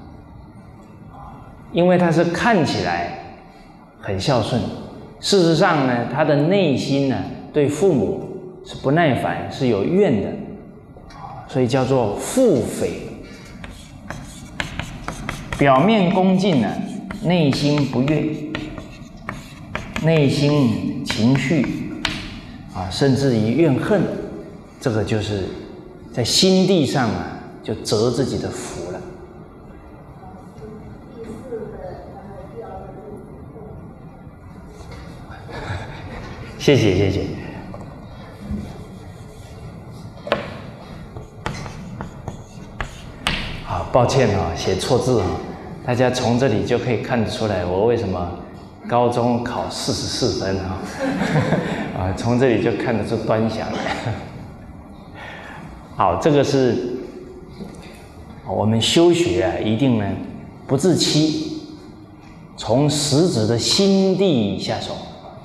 因为他是看起来很孝顺，事实上呢，他的内心呢对父母是不耐烦，是有怨的，所以叫做父匪。表面恭敬呢，内心不悦，内心情绪。啊，甚至于怨恨，这个就是在心地上啊，就折自己的福了。谢谢谢谢。好，抱歉啊、哦，写错字啊、哦，大家从这里就可以看得出来，我为什么高中考四十四分啊。啊，从这里就看得出端详来。好，这个是我们修学啊，一定呢不自欺，从实质的心地下手。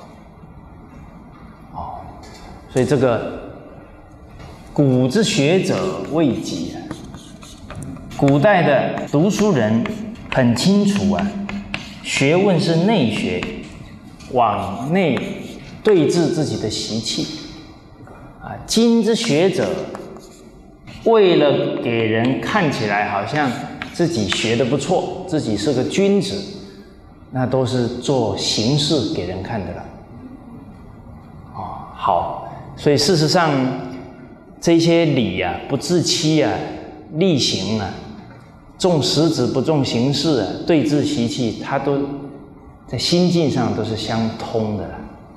哦，所以这个古之学者未及啊，古代的读书人很清楚啊，学问是内学，往内对治自己的习气啊。今之学者，为了给人看起来好像自己学得不错，自己是个君子，那都是做形式给人看的了。哦，好，所以事实上这些理啊，不自欺啊，力行啊，重实质不重形式啊，对治习气，它都在心境上都是相通的了。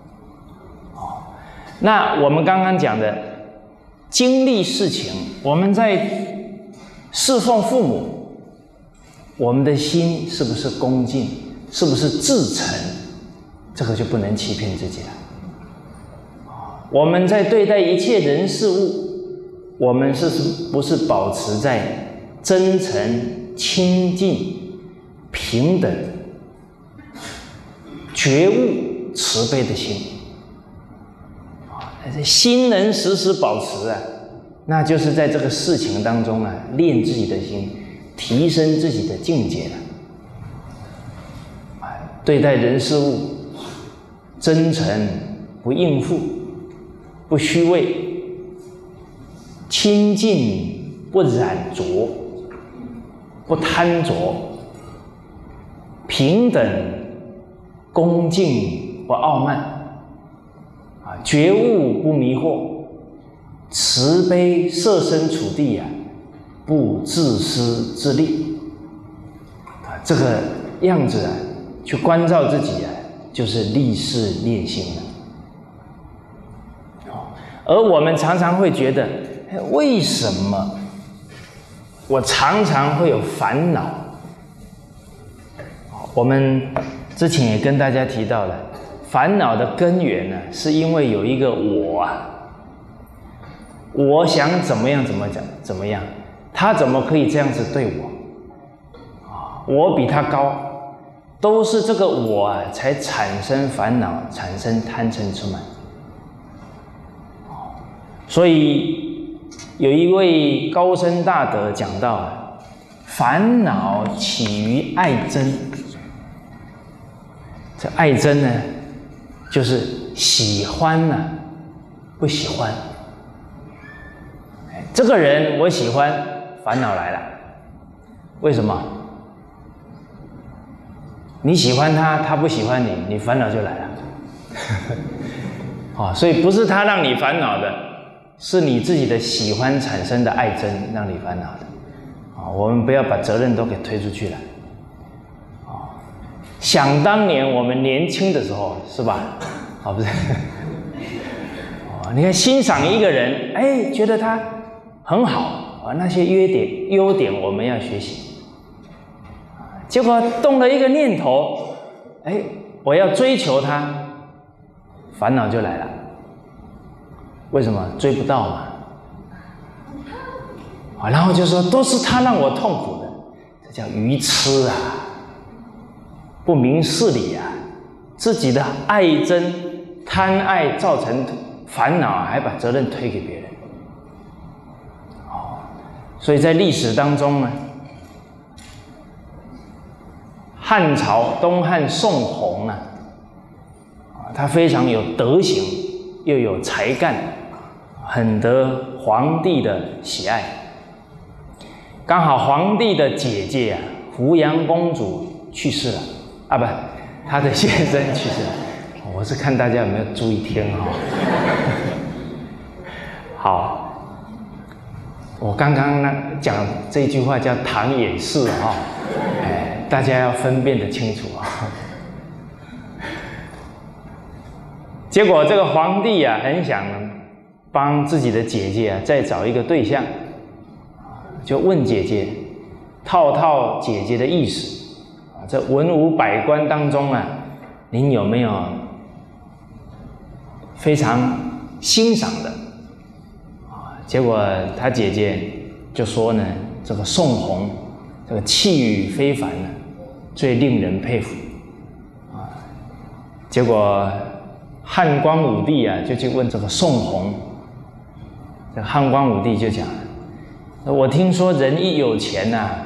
那我们刚刚讲的经历事情，我们在侍奉父母，我们的心是不是恭敬，是不是至诚，这个就不能欺骗自己了。我们在对待一切人事物，我们是不是保持在真诚、清净、平等、觉悟、慈悲的心？心能时时保持啊，那就是在这个事情当中啊，练自己的心，提升自己的境界了。对待人事物，真诚不应付，不虚伪，清净不染浊，不贪着，平等恭敬不傲慢。觉悟不迷惑，慈悲设身处地啊，不自私自利啊，这个样子啊，去关照自己啊，就是立事练心了。而我们常常会觉得，为什么我常常会有烦恼？我们之前也跟大家提到了。烦恼的根源呢，是因为有一个我啊，我想怎么样怎么讲怎么样，他怎么可以这样子对我？啊，我比他高， 都是这个我啊，才产生烦恼，产生贪嗔痴慢。所以有一位高僧大德讲到啊，烦恼起于爱憎。这爱憎呢，就是喜欢呢、啊，不喜欢。这个人我喜欢，烦恼来了。为什么？你喜欢他，他不喜欢你，你烦恼就来了。哦，所以不是他让你烦恼的，是你自己的喜欢产生的爱憎让你烦恼的。哦，我们不要把责任都给推出去了。哦，想当年我们年轻的时候，是吧？哦，不是。哦，你看欣赏一个人，哎，觉得他很好啊，那些优点优点我们要学习。结果动了一个念头，哎，我要追求他，烦恼就来了。为什么？追不到嘛。啊，然后就说都是他让我痛苦的，这叫愚痴啊，不明事理啊，自己的爱憎、贪爱造成烦恼，还把责任推给别人。哦，所以在历史当中呢。汉朝东汉宋弘啊，他非常有德行，又有才干，很得皇帝的喜爱。刚好皇帝的姐姐啊，扶阳公主去世了啊，不，她的先生去世了。我是看大家有没有注意听哈、哦。好，我刚刚呢讲这句话叫唐也是哈、哦，哎。大家要分辨得清楚啊！结果这个皇帝啊，很想帮自己的姐姐啊再找一个对象，就问姐姐，套套姐姐的意思啊。这文武百官当中啊，您有没有非常欣赏的啊？结果他姐姐就说呢，这个宋弘，这个气宇非凡呢。最令人佩服啊！结果汉光武帝啊，就去问这个宋弘。这汉光武帝就讲：“我听说人一有钱呐、啊，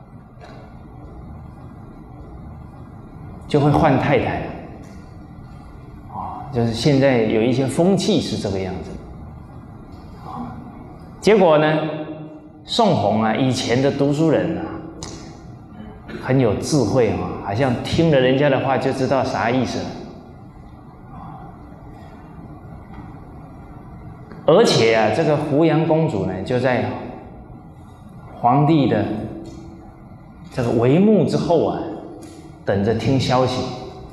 就会换太太了。啊，就是现在有一些风气是这个样子。啊，结果呢，宋弘啊，以前的读书人啊。”很有智慧啊，好像听了人家的话就知道啥意思了。而且啊，这个扶阳公主呢，就在皇帝的这个帷幕之后啊，等着听消息。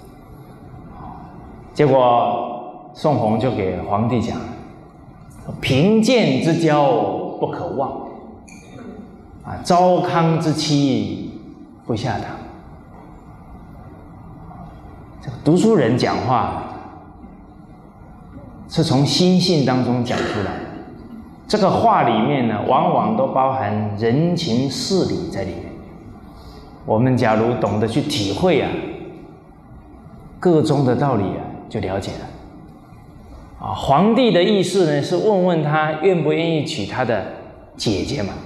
结果宋弘就给皇帝讲：“贫贱之交不可忘，啊，糟糠之妻。”不下堂。这个读书人讲话是从心性当中讲出来的，这个话里面呢，往往都包含人情事理在里面。我们假如懂得去体会啊，个中的道理啊，就了解了。啊，皇帝的意思呢，是问问他愿不愿意娶他的姐姐嘛。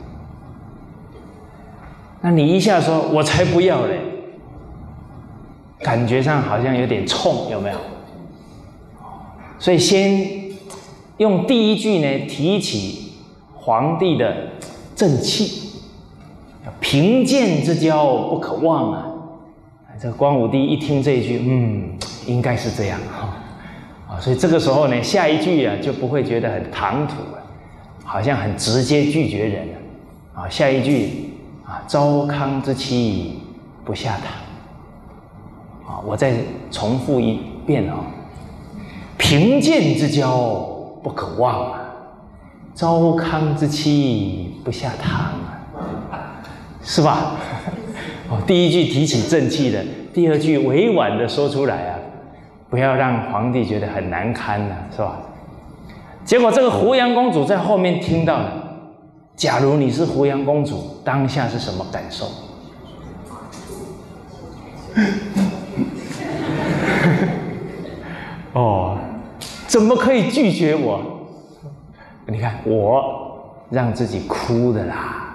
那你一下说我才不要嘞，感觉上好像有点冲，有没有？所以先用第一句呢提起皇帝的正气，贫贱之交不可忘啊。这个光武帝一听这一句，嗯，应该是这样哈啊，所以这个时候呢，下一句啊就不会觉得很唐突了，好像很直接拒绝人了啊。下一句。啊，糟糠之妻不下堂。啊，我再重复一遍啊，贫贱之交不可忘啊，糟糠之妻不下堂啊，是吧？哦，第一句提起正气的，第二句委婉的说出来啊，不要让皇帝觉得很难堪呐、啊，是吧？结果这个扶阳公主在后面听到了。假如你是扶阳公主，当下是什么感受？ 哦，怎么可以拒绝我？你看我让自己哭的啦。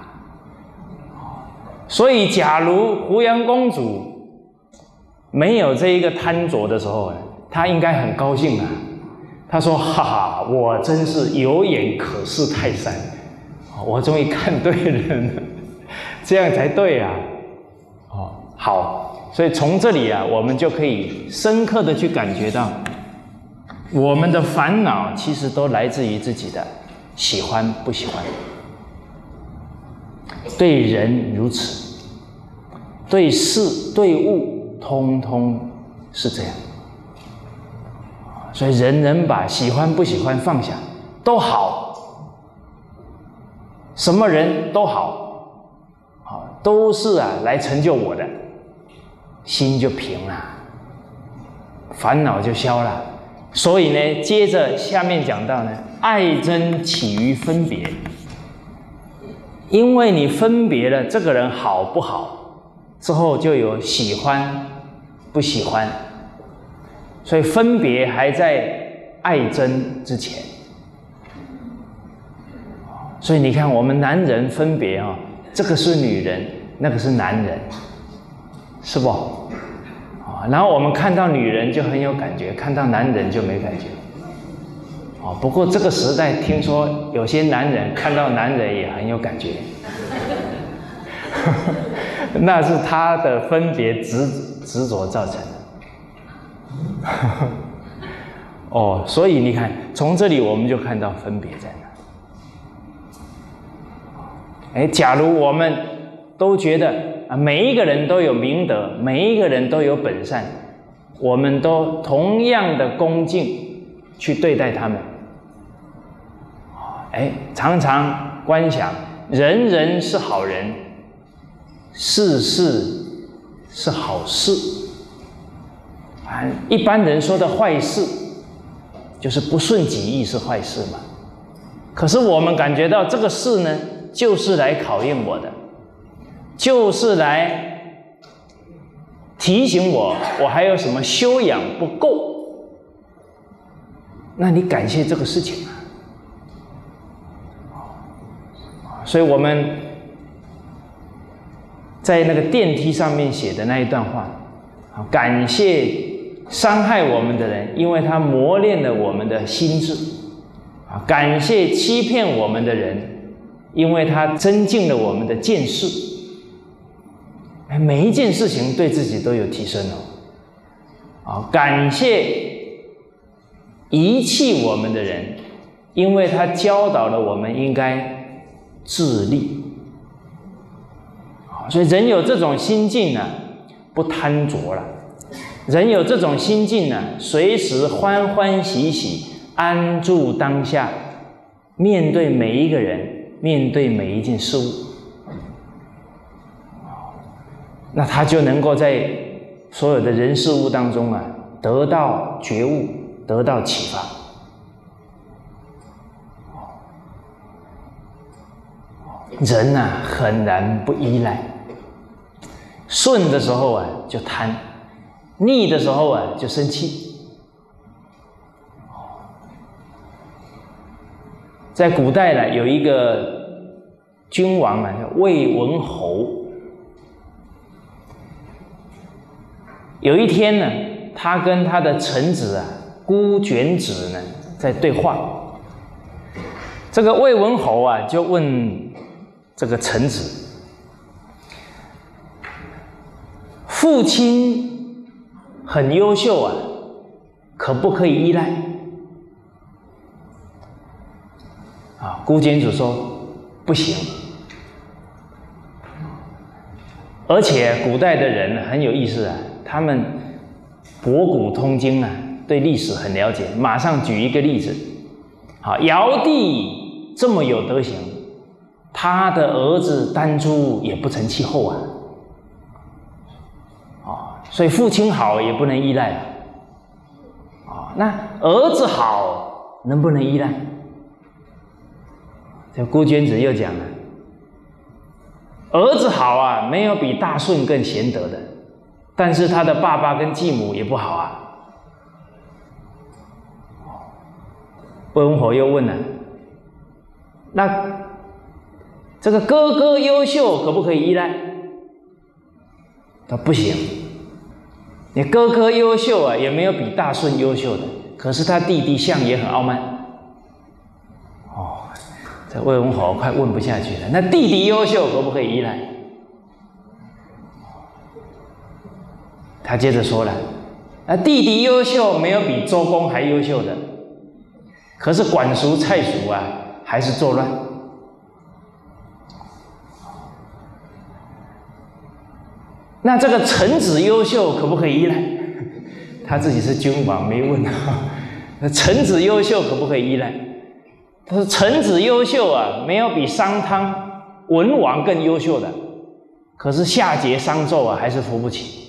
所以，假如胡杨公主没有这一个贪着的时候，她应该很高兴啊。她说：“哈哈，我真是有眼可识泰山，我终于看对人了，这样才对啊。”哦，好，所以从这里啊，我们就可以深刻的去感觉到，我们的烦恼其实都来自于自己的喜欢不喜欢。对人如此，对事对物，通通是这样。所以人人把喜欢不喜欢放下，都好，什么人都好，好都是啊来成就我的，心就平了，烦恼就消了。所以呢，接着下面讲到呢，爱憎起于分别，因为你分别了这个人好不好，之后就有喜欢不喜欢。所以分别还在爱憎之前，所以你看我们男人分别啊，这个是女人，那个是男人，是不？啊，然后我们看到女人就很有感觉，看到男人就没感觉。啊，不过这个时代听说有些男人看到男人也很有感觉，那是他的分别执执着造成的。哦，所以你看，从这里我们就看到分别在哪。哎，假如我们都觉得啊，每一个人都有明德，每一个人都有本善，我们都同样的恭敬去对待他们。哎，常常观想，人人是好人，事事是好事。啊，一般人说的坏事，就是不顺己意是坏事嘛。可是我们感觉到这个事呢，就是来考验我的，就是来提醒我，我还有什么修养不够。那你感谢这个事情啊。所以我们在那个电梯上面写的那一段话，感谢伤害我们的人，因为他磨练了我们的心智；啊，感谢欺骗我们的人，因为他增进了我们的见识。每一件事情对自己都有提升哦。啊，感谢遗弃我们的人，因为他教导了我们应该自立。所以人有这种心境呢，不贪着了。人有这种心境呢，随时欢欢喜喜，安住当下，面对每一个人，面对每一件事物，那他就能够在所有的人事物当中啊，得到觉悟，得到启发。人啊，很难不依赖。顺的时候啊，就贪。逆的时候啊，就生气。在古代呢，有一个君王啊，叫魏文侯。有一天呢，他跟他的臣子啊，孤卷子呢，在对话。这个魏文侯啊，就问这个臣子：父亲很优秀啊，可不可以依赖？啊，孤卷子说不行。而且古代的人很有意思啊，他们博古通今啊，对历史很了解。马上举一个例子，好，尧帝这么有德行，他的儿子丹朱也不成气候啊。所以父亲好也不能依赖啊，那儿子好能不能依赖？这孤卷子又讲了，儿子好啊，没有比大舜更贤德的但是他的爸爸跟继母也不好啊。魏文侯又问了，那这个哥哥优秀可不可以依赖？他不行，你哥哥优秀啊，也没有比大舜优秀的，可是他弟弟相也很傲慢。哦，这魏文侯快问不下去了，那弟弟优秀可不可以依赖？他接着说了，那弟弟优秀没有比周公还优秀的，可是管叔蔡叔啊还是作乱。那这个臣子优秀可不可以依赖？他自己是君王，没问啊。那臣子优秀可不可以依赖？他说臣子优秀啊，没有比商汤、文王更优秀的，可是夏桀、商纣啊还是扶不起。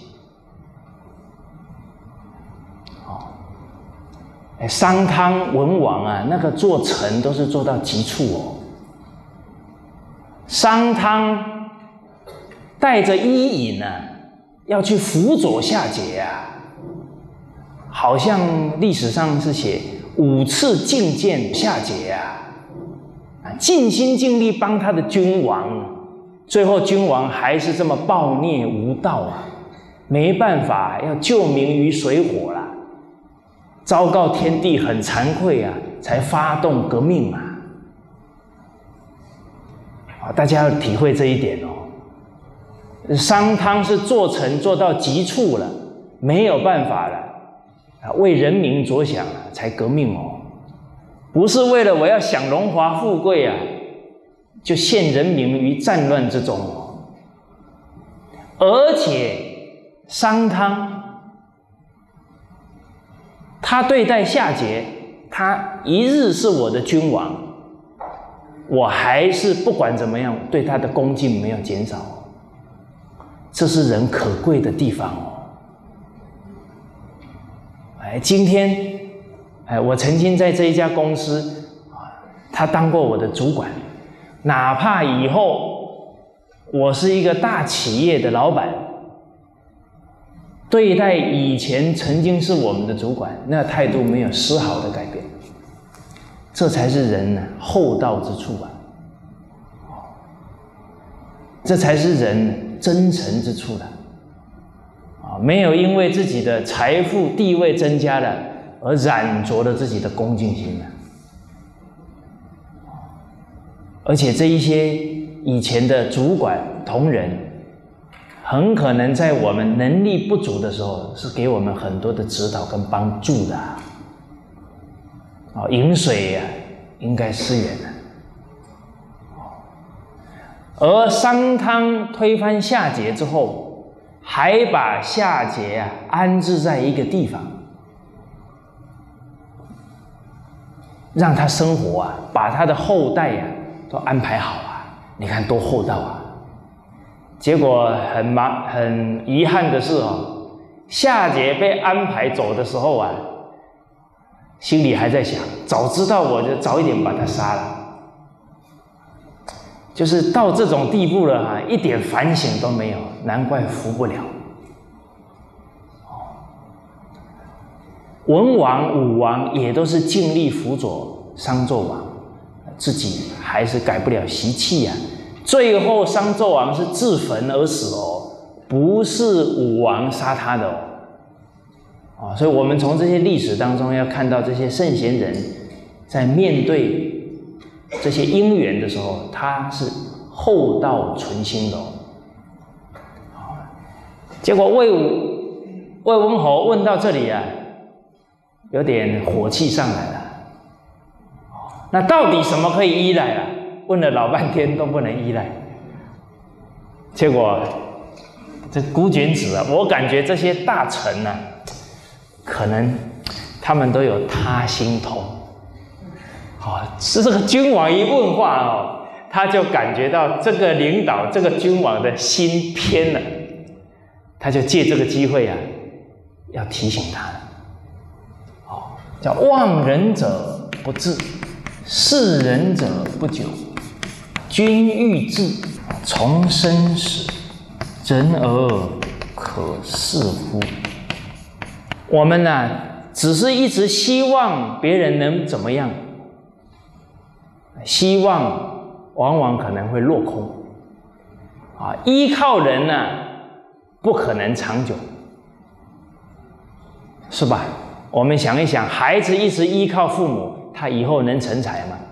哦，哎，商汤、文王啊，那个做臣都是做到极处哦。商汤带着伊尹啊，要去辅佐夏桀啊，好像历史上是写五次觐见夏桀啊，尽心尽力帮他的君王，最后君王还是这么暴虐无道啊，没办法，要救民于水火啦，昭告天地很惭愧啊，才发动革命啊。啊，大家要体会这一点哦。商汤是做臣做到极处了，没有办法了，为人民着想才革命哦，不是为了我要享荣华富贵啊，就陷人民于战乱之中哦。而且商汤他对待夏桀，他一日是我的君王，我还是不管怎么样对他的恭敬没有减少。这是人可贵的地方哦。哎，今天，哎，我曾经在这一家公司，他当过我的主管，哪怕以后我是一个大企业的老板，对待以前曾经是我们的主管，那态度没有丝毫的改变。这才是人呢厚道之处啊！这才是人真诚之处了啊！没有因为自己的财富地位增加了而染着了自己的恭敬心了。而且这一些以前的主管同仁，很可能在我们能力不足的时候，是给我们很多的指导跟帮助的啊！啊，饮水呀、啊，应该思源的。而商汤推翻夏桀之后，还把夏桀啊安置在一个地方，让他生活啊，把他的后代呀、啊、都安排好啊。你看多厚道啊！结果很麻很遗憾的是哦，夏桀被安排走的时候啊，心里还在想，早知道我就早一点把他杀了。就是到这种地步了哈，一点反省都没有，难怪服不了。文王、武王也都是尽力辅佐商纣王，自己还是改不了习气呀、啊。最后商纣王是自焚而死哦，不是武王杀他的哦。啊，所以我们从这些历史当中要看到，这些圣贤人在面对这些因缘的时候，他是厚道存心的哦。结果魏武魏文侯问到这里啊，有点火气上来了。那到底什么可以依赖啊？问了老半天都不能依赖。结果这孤卷子啊，我感觉这些大臣啊，可能他们都有他心通。哦，是这个君王一问话哦，他就感觉到这个领导这个君王的心偏了，他就借这个机会啊，要提醒他。哦，叫忘人者不治，视人者不久。君欲治，从生始，人而可可是乎？我们呢、啊，只是一直希望别人能怎么样，希望往往可能会落空啊！依靠人呢、啊，不可能长久，是吧？我们想一想，孩子一直依靠父母，他以后能成才吗？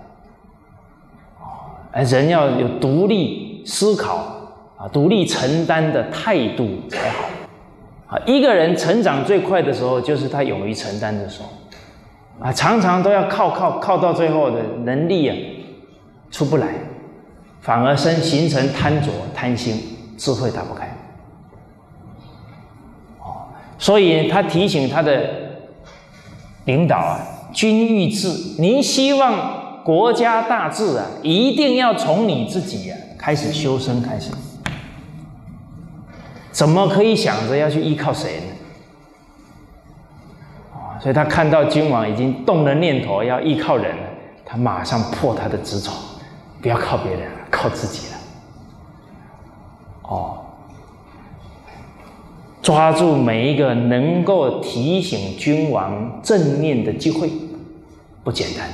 人要有独立思考啊，独立承担的态度才好啊。一个人成长最快的时候，就是他勇于承担的时候啊。常常都要靠靠靠到最后的能力啊出不来，反而生形成贪着、贪心，智慧打不开。哦，所以他提醒他的领导啊，君欲治，您希望国家大治啊，一定要从你自己啊开始修身开始。怎么可以想着要去依靠谁呢？啊，所以他看到君王已经动了念头要依靠人了，他马上破他的执着，不要靠别人了，靠自己了。哦，抓住每一个能够提醒君王正念的机会，不简单。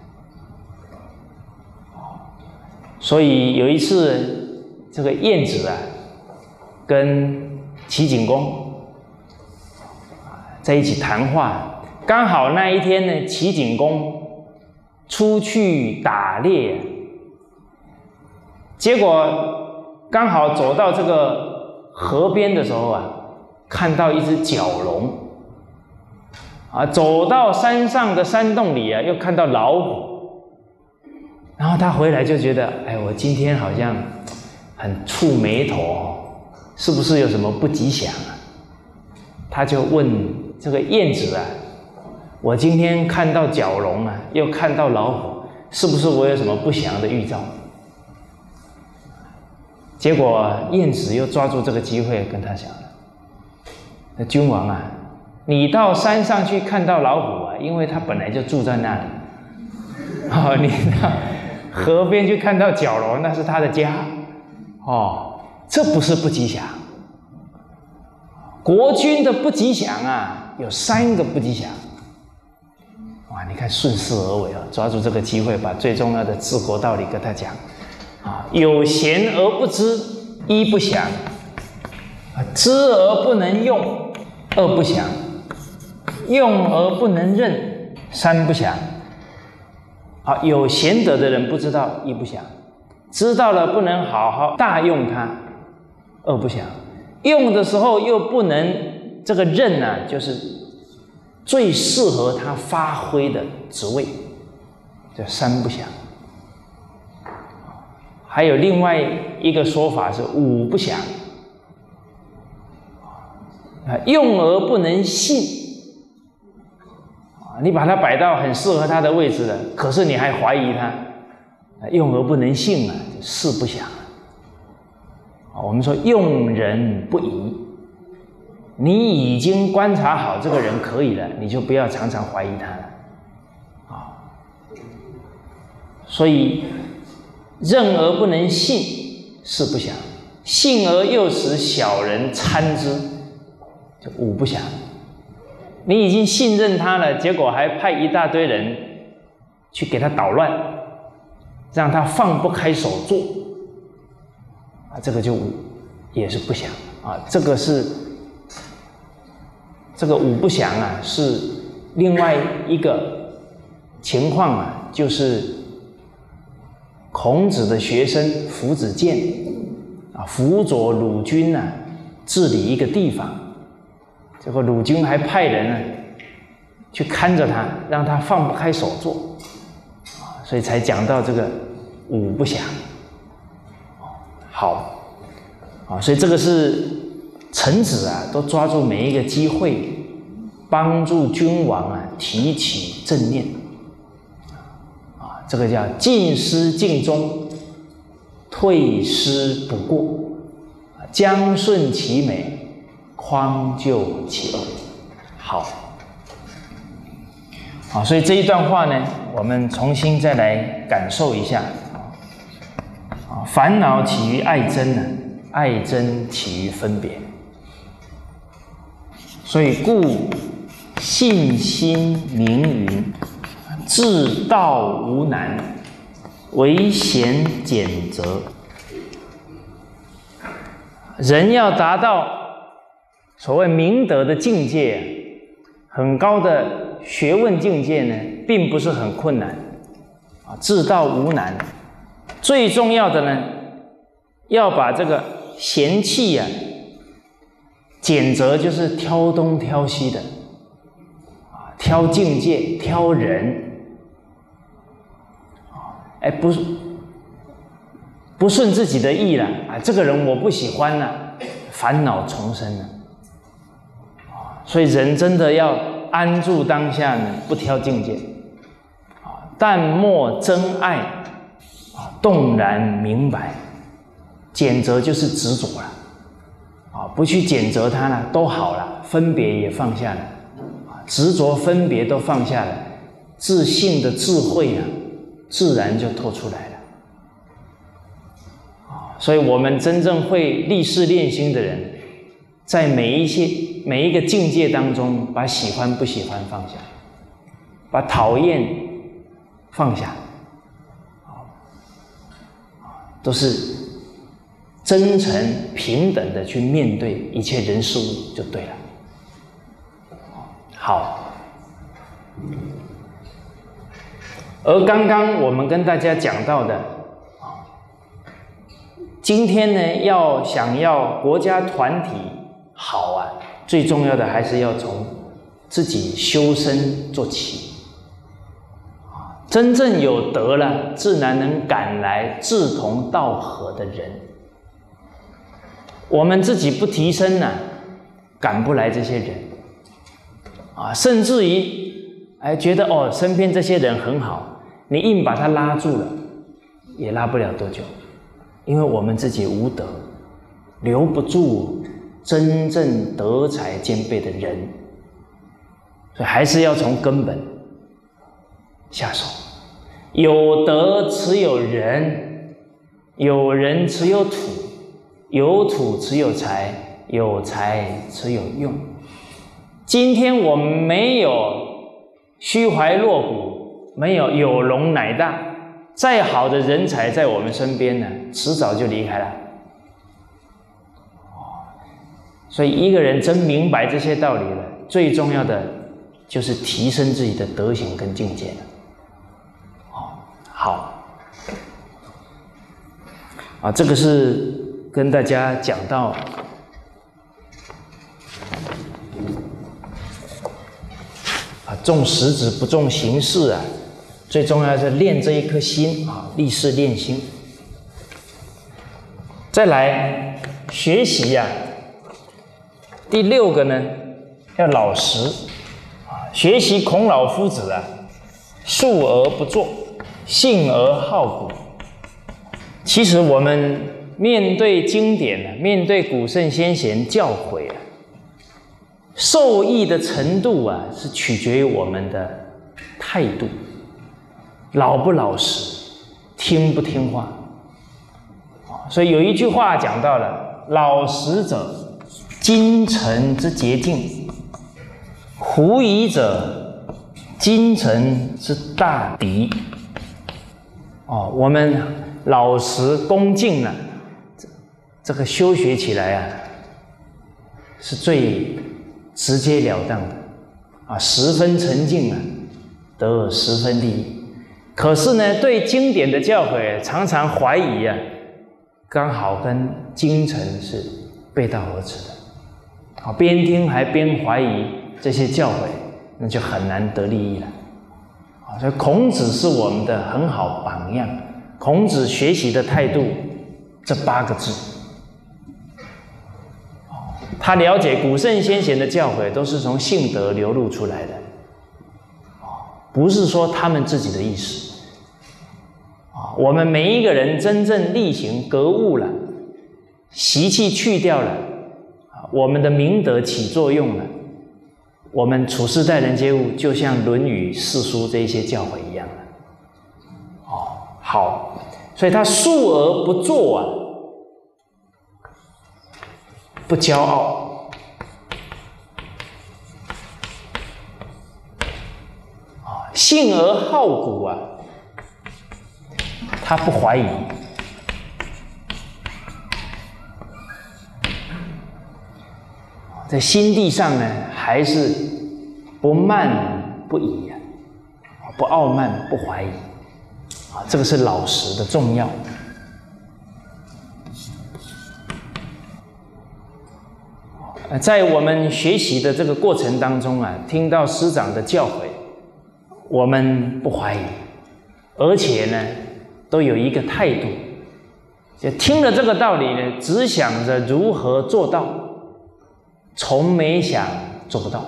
所以有一次，这个晏子啊，跟齐景公在一起谈话，刚好那一天呢，齐景公出去打猎，结果刚好走到这个河边的时候啊，看到一只蛟龙，啊，走到山上的山洞里啊，又看到老虎。然后他回来就觉得，哎，我今天好像很触眉头，是不是有什么不吉祥啊？他就问这个晏子啊，我今天看到蛟龙啊，又看到老虎，是不是我有什么不祥的预兆？结果晏子又抓住这个机会跟他讲了，那君王啊，你到山上去看到老虎啊，因为他本来就住在那里。哦，你到河边去看到蛟龙，那是他的家。哦，这不是不吉祥。国君的不吉祥啊，有三个不吉祥。哇，你看顺势而为啊，抓住这个机会，把最重要的治国道理跟他讲。啊，有贤而不知，一不祥；知而不能用，二不祥；用而不能任，三不祥。好，有贤德的人不知道，一不祥；知道了不能好好大用它，二不祥；用的时候又不能这个任啊，就是最适合他发挥的职位，这三不祥。还有另外一个说法是五不祥，啊，用而不能信。你把它摆到很适合他的位置了，可是你还怀疑他，用而不能信啊，事不祥啊。我们说用人不疑，你已经观察好这个人可以了，你就不要常常怀疑他了啊。所以任而不能信，事不祥；信而又使小人参之，就五不祥。你已经信任他了，结果还派一大堆人去给他捣乱，让他放不开手做，啊，这个就也是不祥啊。这个是这个五不祥啊，是另外一个情况啊，就是孔子的学生夫子建啊，辅佐鲁君啊治理一个地方。这个鲁君还派人呢去看着他，让他放不开手做，所以才讲到这个五不祥。好，啊，所以这个是臣子啊，都抓住每一个机会，帮助君王啊提起正念。啊，这个叫进失尽忠，退失不过，将顺其美，匡救其恶。好，好，所以这一段话呢，我们重新再来感受一下。啊，烦恼起于爱憎呢，爱憎起于分别。 所以故信心明云，至道无难，唯贤俭择。人要达到所谓明德的境界，很高的学问境界呢，并不是很困难啊，至道无难。最重要的呢，要把这个贤气啊，拣择就是挑东挑西的啊，挑境界，挑人啊，哎，不是。不顺自己的意了啊，这个人我不喜欢了，烦恼重生了。所以人真的要安住当下呢，不挑境界啊，淡漠真爱啊，动然明白。拣择就是执着了啊，不去拣择它了，都好了，分别也放下了啊，执着分别都放下了，自信的智慧啊，自然就透出来了。所以我们真正会立誓练心的人，在每一些每一个境界当中，把喜欢不喜欢放下，把讨厌放下，都是真诚平等的去面对一切人事物就对了。好，而刚刚我们跟大家讲到的，今天呢，要想要国家团体好啊，最重要的还是要从自己修身做起。真正有德了，自然能赶来志同道合的人。我们自己不提升呢、啊，赶不来这些人啊，甚至于哎觉得哦，身边这些人很好，你硬把他拉住了，也拉不了多久。因为我们自己无德，留不住真正德才兼备的人，所以还是要从根本下手。有德持有人，有人持有土，有土持有财，有财持有用。今天我们没有虚怀若谷，没有有容乃大，再好的人才在我们身边呢，迟早就离开了。所以一个人真明白这些道理了，最重要的就是提升自己的德行跟境界了。好，啊，这个是跟大家讲到啊，重实质不重形式啊。最重要的是练这一颗心啊，立誓练心。再来学习呀、啊，第六个呢，要老实啊，学习孔老夫子啊，述而不作，信而好古。其实我们面对经典啊，面对古圣先贤教诲啊，受益的程度啊，是取决于我们的态度。老不老实，听不听话，所以有一句话讲到了：老实者，精诚之捷径；狐疑者，精诚之大敌。哦，我们老实恭敬啊，这个修学起来啊，是最直截了当的啊，十分沉静啊，得十分利益。可是呢，对经典的教诲常常怀疑啊，刚好跟精诚是背道而驰的。啊，边听还边怀疑这些教诲，那就很难得利益了。啊，所以孔子是我们的很好榜样。孔子学习的态度，这八个字，他了解古圣先贤的教诲都是从性德流露出来的，不是说他们自己的意思。我们每一个人真正力行格物了，习气去掉了，我们的明德起作用了，我们处事待人接物就像《论语》《四书》这一些教诲一样了。哦，好，所以他述而不作啊，不骄傲， 信而好古啊，他不怀疑。在心地上呢，还是不慢不疑啊，不傲慢不怀疑啊，这个是老实的重要。在我们学习的这个过程当中啊，听到师长的教诲，我们不怀疑，而且呢，都有一个态度，就听了这个道理呢，只想着如何做到，从没想做不到。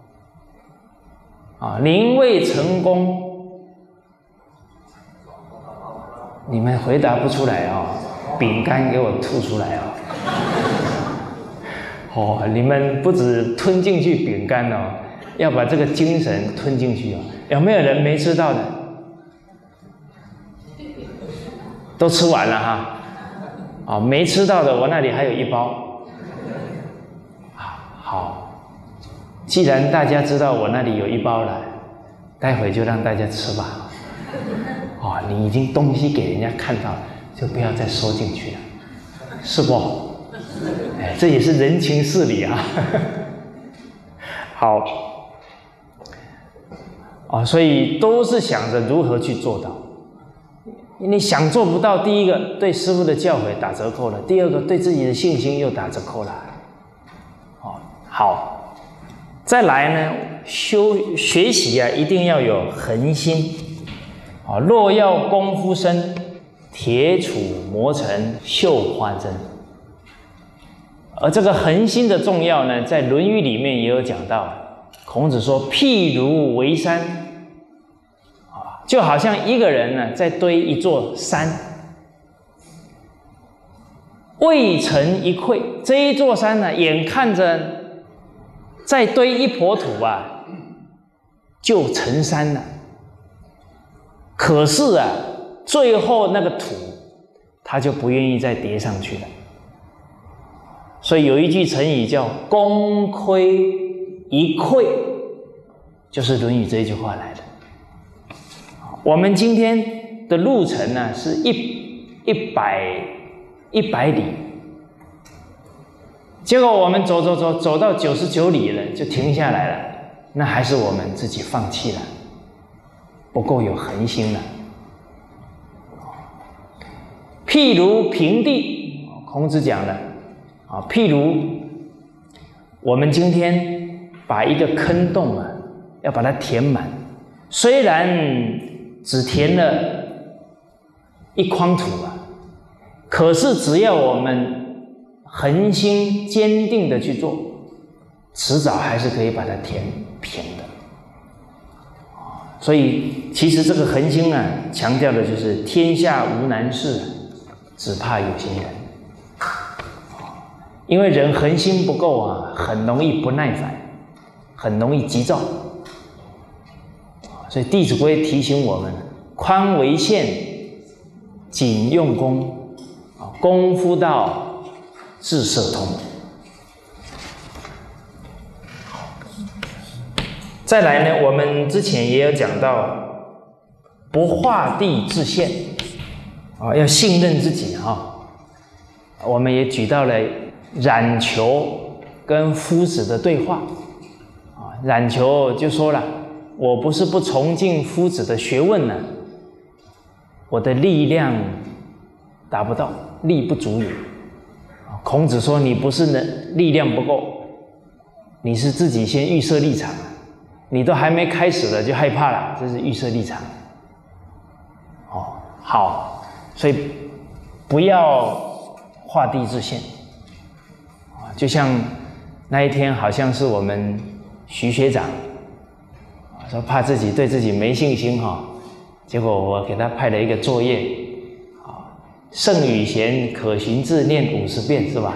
啊，宁为成功，你们回答不出来啊、哦，饼干给我吐出来啊、哦！哦，你们不止吞进去饼干哦，要把这个精神吞进去哦。有没有人没吃到的？都吃完了哈。啊、哦，没吃到的，我那里还有一包。好。既然大家知道我那里有一包了，待会就让大家吃吧。哦，你已经东西给人家看到了，就不要再收进去了，是不？哎，这也是人情世理啊。好，哦，所以都是想着如何去做到。你想做不到，第一个对师父的教诲打折扣了，第二个对自己的信心又打折扣了。哦，好。再来呢，修学习啊，一定要有恒心啊。若要功夫深，铁杵磨成绣花针。而这个恒心的重要呢，在《论语》里面也有讲到。孔子说：“譬如围山，啊，就好像一个人呢在堆一座山，未成一篑。这一座山呢，眼看着。”再堆一坨土啊，就成山了。可是啊，最后那个土，他就不愿意再叠上去了。所以有一句成语叫“功亏一篑”，就是《论语》这一句话来的。我们今天的路程呢，是一一百一百里。结果我们走走走走到九十九里了，就停下来了。那还是我们自己放弃了，不够有恒心了。譬如平地，孔子讲了啊，譬如我们今天把一个坑洞啊，要把它填满，虽然只填了一筐土啊，可是只要我们恒心坚定的去做，迟早还是可以把它填平的。所以其实这个恒心啊，强调的就是天下无难事，只怕有心人。因为人恒心不够啊，很容易不耐烦，很容易急躁。所以《弟子规》提醒我们：宽为限，谨用功，功夫到智色通。再来呢，我们之前也有讲到，不画地自限啊，要信任自己哈。我们也举到了冉求跟夫子的对话啊，冉求就说了：“我不是不崇敬夫子的学问呢，我的力量达不到，力不足也。”孔子说：“你不是能力量不够，你是自己先预设立场，你都还没开始了就害怕了，这是预设立场。”哦，好，所以不要画地自限。就像那一天，好像是我们徐学长说怕自己对自己没信心哈，结果我给他派了一个作业。圣与贤，可行字念五十遍是吧？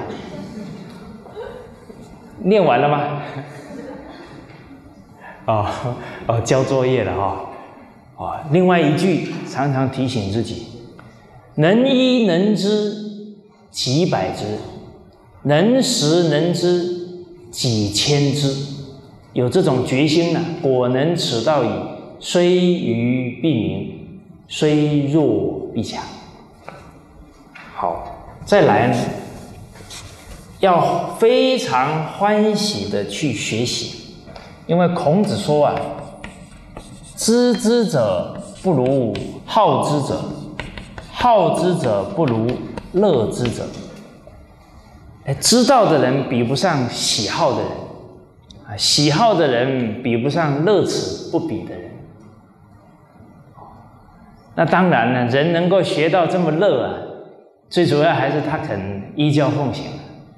念完了吗？哦哦，交作业了哈、哦。哦，另外一句常常提醒自己：能一能知几百之，能十能知几千之。有这种决心呢、啊，果能此道矣， 虽愚必明，虽弱必强。好，再来呢，要非常欢喜的去学习，因为孔子说啊，知之者不如好之者，好之者不如乐之者。哎，知道的人比不上喜好的人，啊，喜好的人比不上乐此不彼的人。那当然了，人能够学到这么乐啊，最主要还是他肯依教奉行，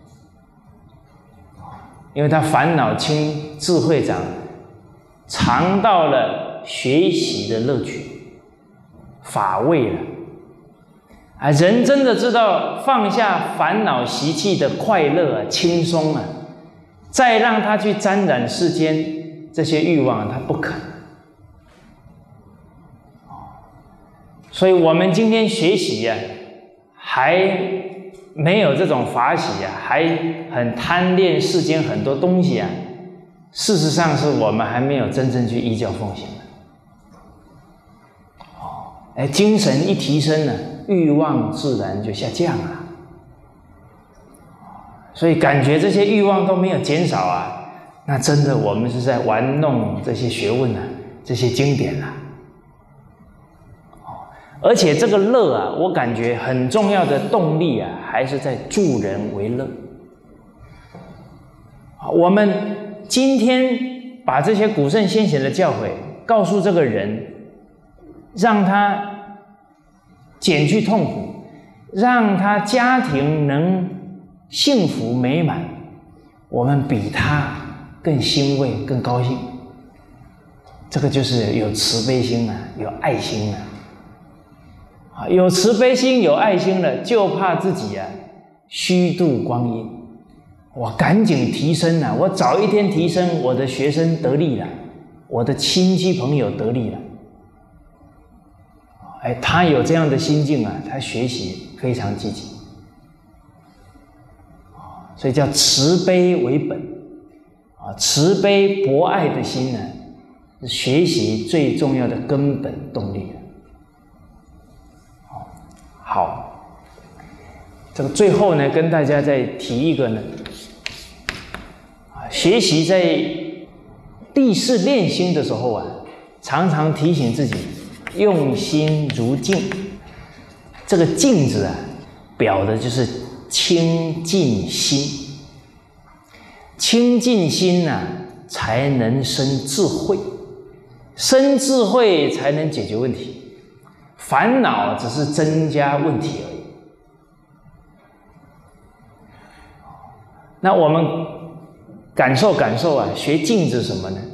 因为他烦恼轻，智慧长，尝到了学习的乐趣，法味了。啊，人真的知道放下烦恼习气的快乐啊、轻松啊，再让他去沾染世间这些欲望，他不肯。所以我们今天学习啊，还没有这种法喜啊，还很贪恋世间很多东西啊，事实上是我们还没有真正去依教奉行。哦，哎，精神一提升呢，欲望自然就下降了。所以感觉这些欲望都没有减少啊，那真的我们是在玩弄这些学问啊，这些经典啊。而且这个乐啊，我感觉很重要的动力啊，还是在助人为乐。我们今天把这些古圣先贤的教诲告诉这个人，让他减去痛苦，让他家庭能幸福美满，我们比他更欣慰、更高兴。这个就是有慈悲心啊，有爱心啊。啊，有慈悲心、有爱心了，就怕自己啊虚度光阴。我赶紧提升啊，我早一天提升，我的学生得利了，我的亲戚朋友得利了。哎，他有这样的心境啊，他学习非常积极。所以叫慈悲为本啊，慈悲博爱的心呢，是学习最重要的根本动力。好，这个最后呢，跟大家再提一个呢，学习在地势练心的时候啊，常常提醒自己用心如镜。这个镜字啊，表的就是清净心。清净心啊，才能生智慧，生智慧才能解决问题。烦恼只是增加问题而已。那我们感受感受啊，学镜子什么呢？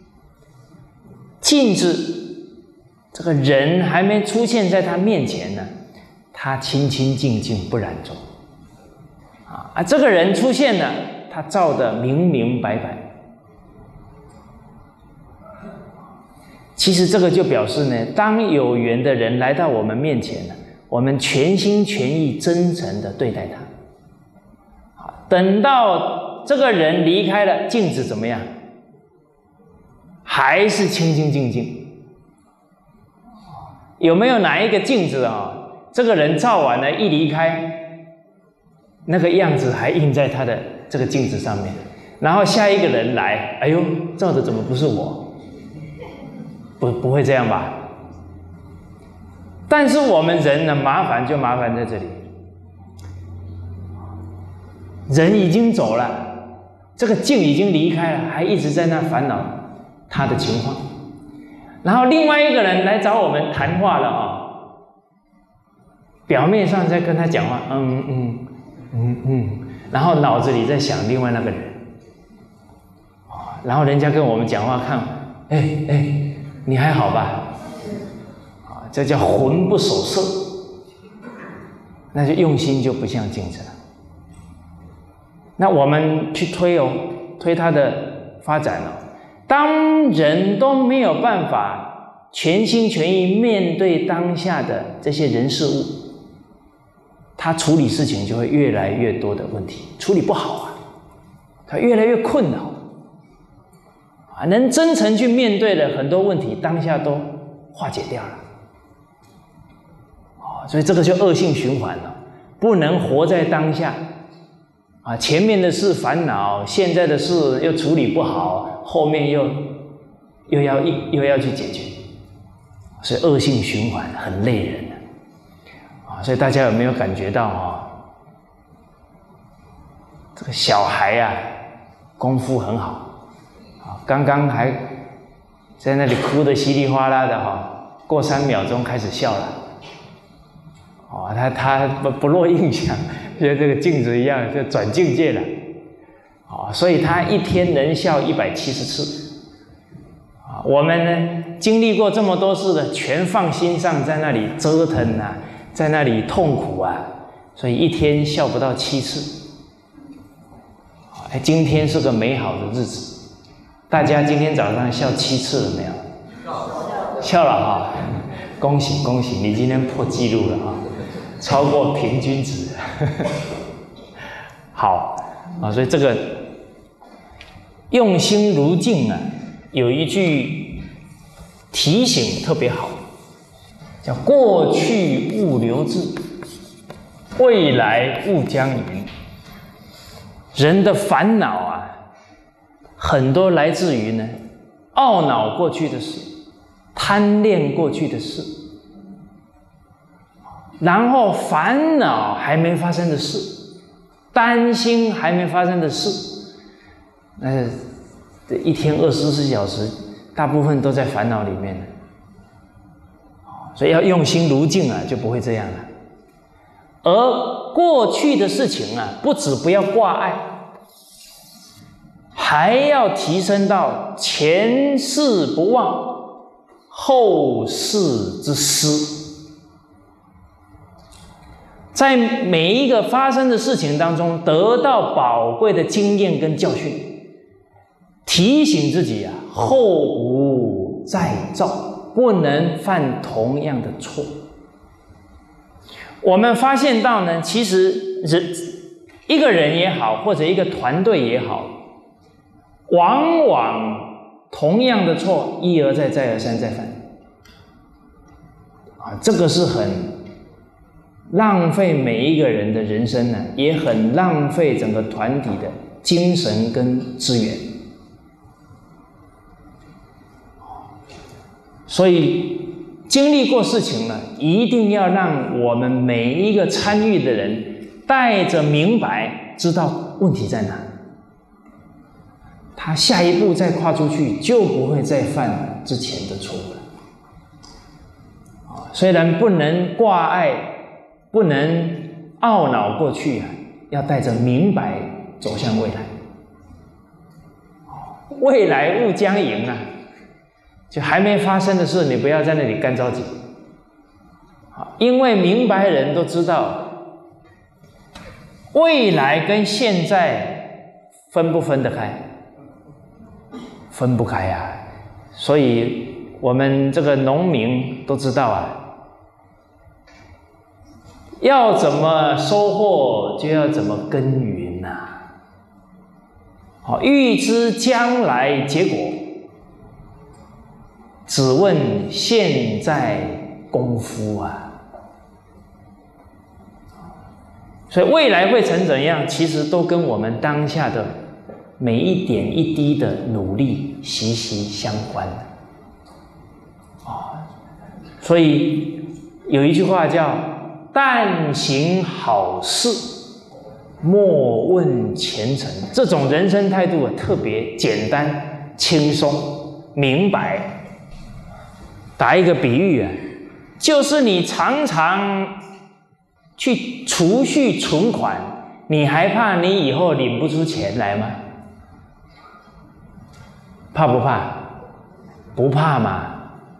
镜子，这个人还没出现在他面前呢，他清清净净不染浊。啊，这个人出现了，他照得明明白白。其实这个就表示呢，当有缘的人来到我们面前呢，我们全心全意、真诚的对待他。等到这个人离开了，镜子怎么样？还是清清净净。有没有哪一个镜子啊？这个人照完了，一离开，那个样子还印在他的这个镜子上面，然后下一个人来，哎呦，照的怎么不是我？不不会这样吧？但是我们人呢，麻烦就麻烦在这里，人已经走了，这个镜已经离开了，还一直在那烦恼他的情况。然后另外一个人来找我们谈话了啊，表面上在跟他讲话，嗯嗯嗯嗯，然后脑子里在想另外那个人，然后人家跟我们讲话看，哎哎。你还好吧？啊，这叫魂不守舍，那就用心就不像镜子了。那我们去推哦，推它的发展哦。当人都没有办法全心全意面对当下的这些人事物，他处理事情就会越来越多的问题，处理不好啊，他越来越困扰。 啊，能真诚去面对的很多问题，当下都化解掉了。啊，所以这个就恶性循环了，不能活在当下。啊，前面的事烦恼，现在的事又处理不好，后面又又要一又要去解决，所以恶性循环很累人的。啊，所以大家有没有感觉到啊？这个小孩啊，功夫很好，啊，刚刚还在那里哭得稀里哗啦的哈，过三秒钟开始笑了，哦，他他不不落印象，像这个镜子一样，就转境界了，啊，所以他一天能笑一百七十次，啊，我们呢经历过这么多事的，全放心上，在那里折腾啊，在那里痛苦啊，所以一天笑不到七次。哎，今天是个美好的日子，大家今天早上笑七次了没有？笑了哈，恭喜恭喜，你今天破纪录了哈，超过平均值。好啊，所以这个用心如镜啊，有一句提醒特别好，叫过去勿留滞，未来勿将迎。人的烦恼啊，很多来自于呢，懊恼过去的事，贪恋过去的事，然后烦恼还没发生的事，担心还没发生的事，那这一天二十四小时，大部分都在烦恼里面，所以要用心如镜啊，就不会这样了。而过去的事情啊，不止不要挂碍，还要提升到前事不忘，后事之师。在每一个发生的事情当中，得到宝贵的经验跟教训，提醒自己啊，后无再造，不能犯同样的错。我们发现到呢，其实人一个人也好，或者一个团队也好，往往同样的错一而再再而三再犯啊，这个是很浪费每一个人的人生呢，也很浪费整个团体的精神跟资源。所以经历过事情呢，一定要让我们每一个参与的人带着明白，知道问题在哪，他下一步再跨出去就不会再犯之前的错误了。虽然不能挂碍，不能懊恼过去啊，要带着明白走向未来。未来勿将迎啊，就还没发生的事，你不要在那里干着急。因为明白人都知道，未来跟现在分不分得开？分不开啊！所以我们这个农民都知道啊，要怎么收获，就要怎么耕耘呐。好，预知将来结果，只问现在功夫啊。所以未来会成怎样，其实都跟我们当下的每一点一滴的努力息息相关啊。所以有一句话叫“但行好事，莫问前程”，这种人生态度特别简单、轻松、明白。打一个比喻啊，就是你常常去储蓄存款，你还怕你以后领不出钱来吗？怕不怕？不怕嘛。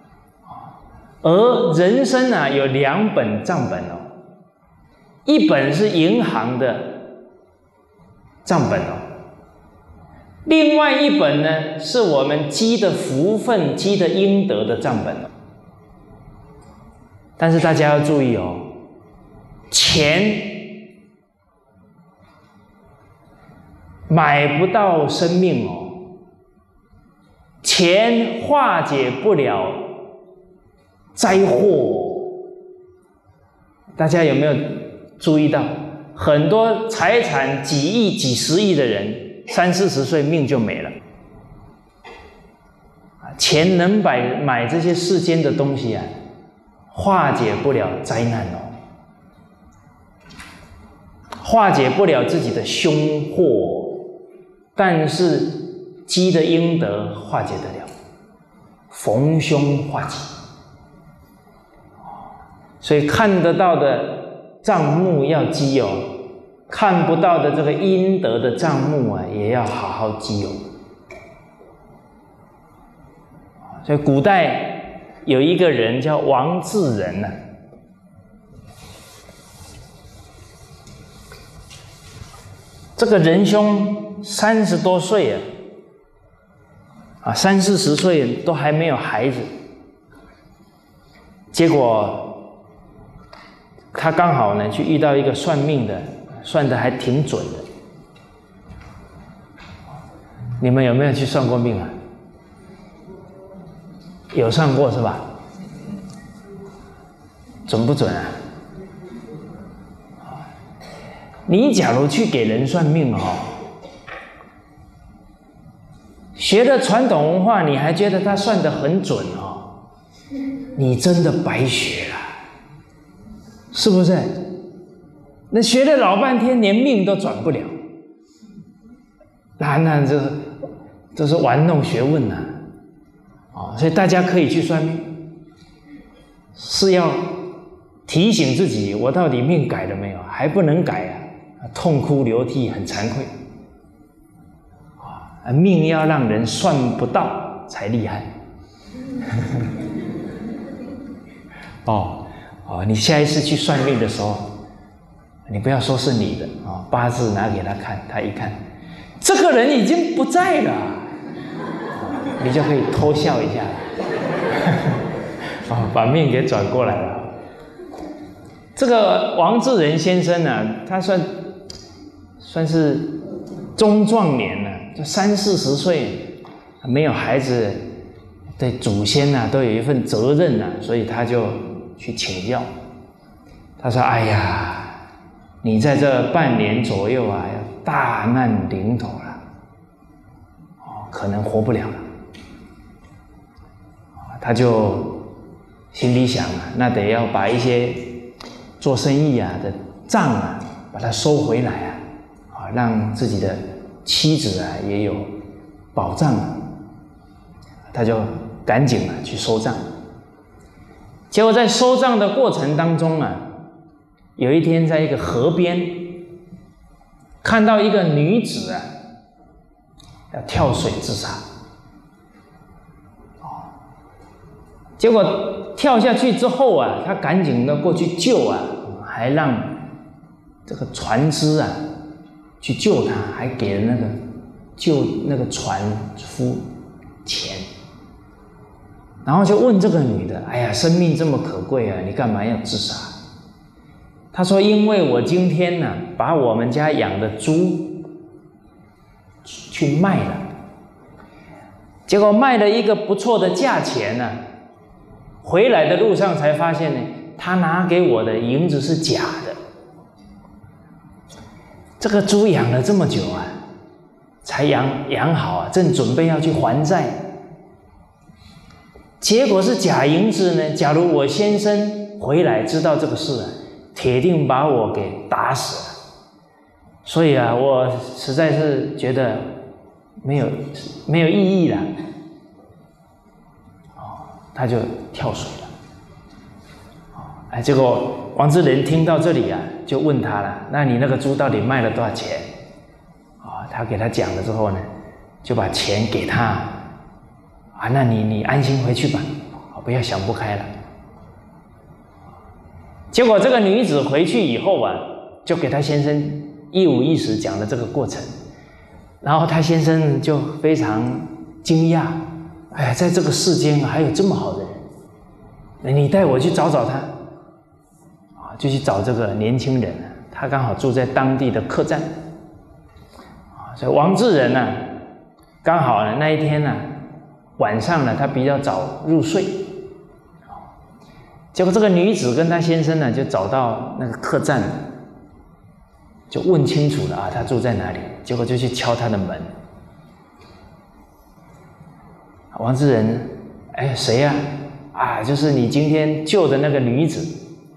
而人生啊，有两本账本哦，一本是银行的账本哦，另外一本呢，是我们积的福分、积的阴德的账本哦。但是大家要注意哦，钱买不到生命哦， 钱化解不了灾祸。大家有没有注意到，很多财产几亿、几十亿的人，三四十岁命就没了。钱能买买这些世间的东西啊，化解不了灾难哦，化解不了自己的凶祸，但是积的阴德化解得了，逢凶化吉。所以看得到的账目要积哦，看不到的这个阴德的账目啊，也要好好积哦。所以古代有一个人叫王志仁啊，这个仁兄三十多岁啊，啊三四十岁都还没有孩子，结果他刚好呢去遇到一个算命的，算得还挺准的。你们有没有去算过命啊？有算过是吧？准不准啊？你假如去给人算命哦，学了传统文化，你还觉得他算得很准哦，你真的白学了，是不是？那学了老半天，连命都转不了，那那这是这是玩弄学问呐、啊！哦，所以大家可以去算命，是要提醒自己，我到底命改了没有？还不能改啊，痛哭流涕，很惭愧。啊，命要让人算不到才厉害。哦哦，你下一次去算命的时候，你不要说是你的啊，八字拿给他看，他一看，这个人已经不在了。你就可以偷笑一下，哦，把命给转过来了。这个王志仁先生呢、啊，他算算是中壮年了，就三四十岁，没有孩子，对祖先啊都有一份责任啊，所以他就去请教。他说：“哎呀，你在这半年左右啊，要大难临头了，哦，可能活不了了。”他就心里想啊，那得要把一些做生意啊的账啊，把它收回来啊，啊，让自己的妻子啊也有保障啊。他就赶紧啊去收账。结果在收账的过程当中啊，有一天在一个河边看到一个女子啊要跳水自杀。结果跳下去之后啊，他赶紧的过去救啊，还让这个船只啊去救他，还给了那个救那个船夫钱。然后就问这个女的：“哎呀，生命这么可贵啊，你干嘛要自杀？”她说：“因为我今天呢、啊，把我们家养的猪去卖了，结果卖了一个不错的价钱呢、啊。”回来的路上才发现呢，他拿给我的银子是假的。这个猪养了这么久啊，才养养好啊，正准备要去还债，结果是假银子呢。假如我先生回来知道这个事啊，铁定把我给打死了。所以啊，我实在是觉得没有没有意义了。他就跳水了，哎，结果王志仁听到这里啊，就问他了：“那你那个猪到底卖了多少钱？”啊，他给他讲了之后呢，就把钱给他，啊，那你你安心回去吧，不要想不开了。结果这个女子回去以后啊，就给他先生一五一十讲了这个过程，然后他先生就非常惊讶。哎，在这个世间还有这么好的人，你带我去找找他，啊，就去找这个年轻人，他刚好住在当地的客栈，啊，所以王志仁呢、啊，刚好呢那一天呢、啊， 晚上呢，她比较早入睡。结果这个女子跟她先生呢，就找到那个客栈，就问清楚了啊，她住在哪里。结果就去敲她的门。王志仁，哎，谁呀？啊，就是你今天救的那个女子。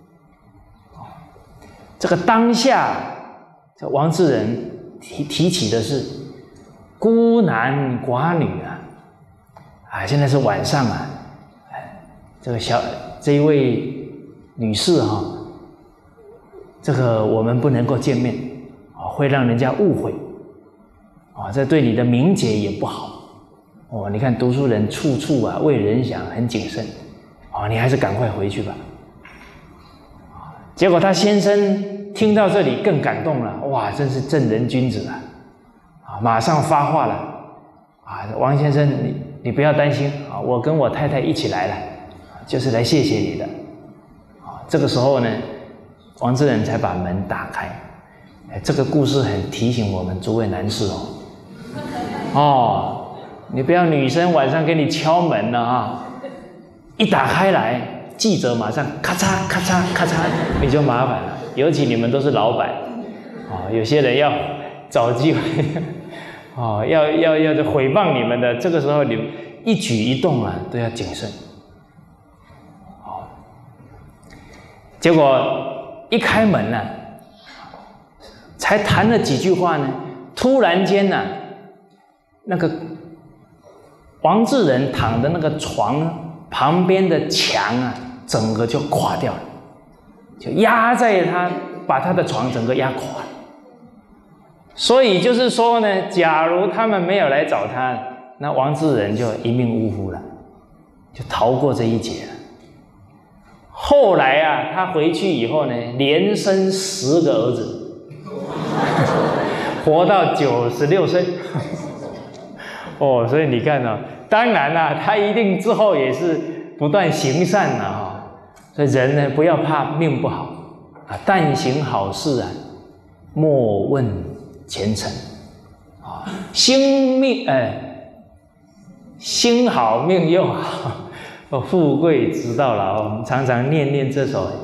这个当下，这王志仁提提起的是孤男寡女啊，啊，现在是晚上啊，这个小这一位女士哈、啊，这个我们不能够见面啊，会让人家误会啊，这对你的名节也不好哦。你看读书人处处啊为人想，很谨慎啊，你还是赶快回去吧。结果他先生听到这里更感动了，哇，真是正人君子啊！啊，马上发话了，啊，王先生，你你不要担心啊，我跟我太太一起来了，就是来谢谢你的。啊，这个时候呢，王志仁才把门打开。哎，这个故事很提醒我们诸位男士哦，哦，你不要女生晚上给你敲门了啊，一打开来。记者马上咔嚓咔嚓咔嚓，你就麻烦了。尤其你们都是老板，啊、哦，有些人要找机会，啊、哦，要要要诽谤你们的，这个时候你一举一动啊都要谨慎。哦，结果一开门呢、啊，才谈了几句话呢，突然间呢、啊，那个王志仁躺的那个床旁边的墙啊。整个就垮掉了，就压在他，把他的床整个压垮了。所以就是说呢，假如他们没有来找他，那王志仁就一命呜呼了，就逃过这一劫了。后来啊，他回去以后呢，连生十个儿子，活到九十六岁。哦，所以你看啊，当然啦、啊，他一定之后也是不断行善了哈。所以人呢，不要怕命不好啊，但行好事啊，莫问前程啊，心命哎，心好命又好，富贵直到老。我们常常念念这首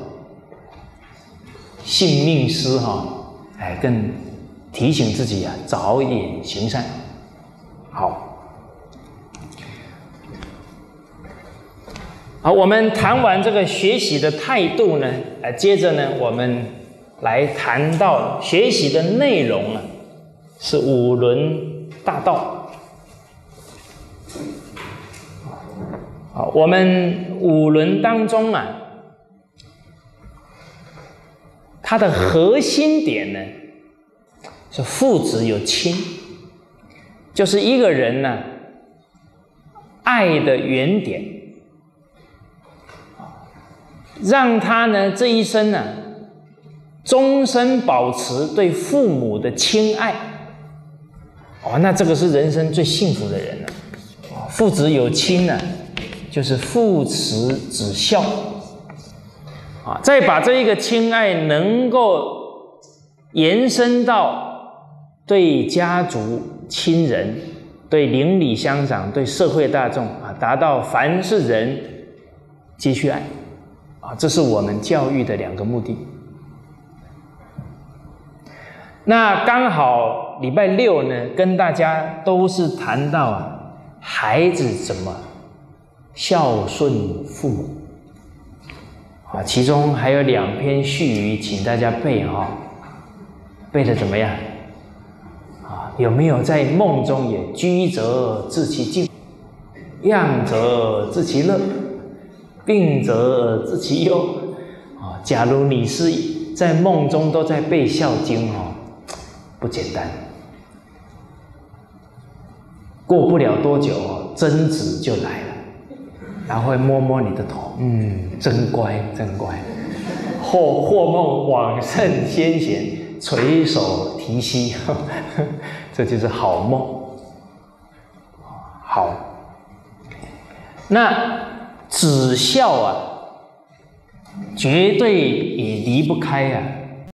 信命诗哈，哎，更提醒自己啊，早一点行善。好。好，我们谈完这个学习的态度呢，呃，接着呢，我们来谈到学习的内容啊，是五伦大道。好，我们五伦当中啊，它的核心点呢，是父子有亲，就是一个人呢、啊，爱的原点。让他呢这一生呢、啊，终身保持对父母的亲爱，哦，那这个是人生最幸福的人了。父子有亲呢、啊，就是父慈子孝，啊，再把这一个亲爱能够延伸到对家族亲人、对邻里乡长、对社会大众啊，达到凡是人皆去爱。啊，这是我们教育的两个目的。那刚好礼拜六呢，跟大家都是谈到啊，孩子怎么孝顺父母啊，其中还有两篇序语，请大家背啊、哦，背得怎么样？啊，有没有在梦中也居则致其静，恙则致其乐？病则治其忧啊！假如你是在梦中都在背《孝经》哦，不简单。过不了多久哦，贞子就来了，然后会摸摸你的头，嗯，真乖，真乖。或或梦往圣先贤，垂手提膝，呵呵，这就是好梦。好，那。子孝啊，绝对也离不开啊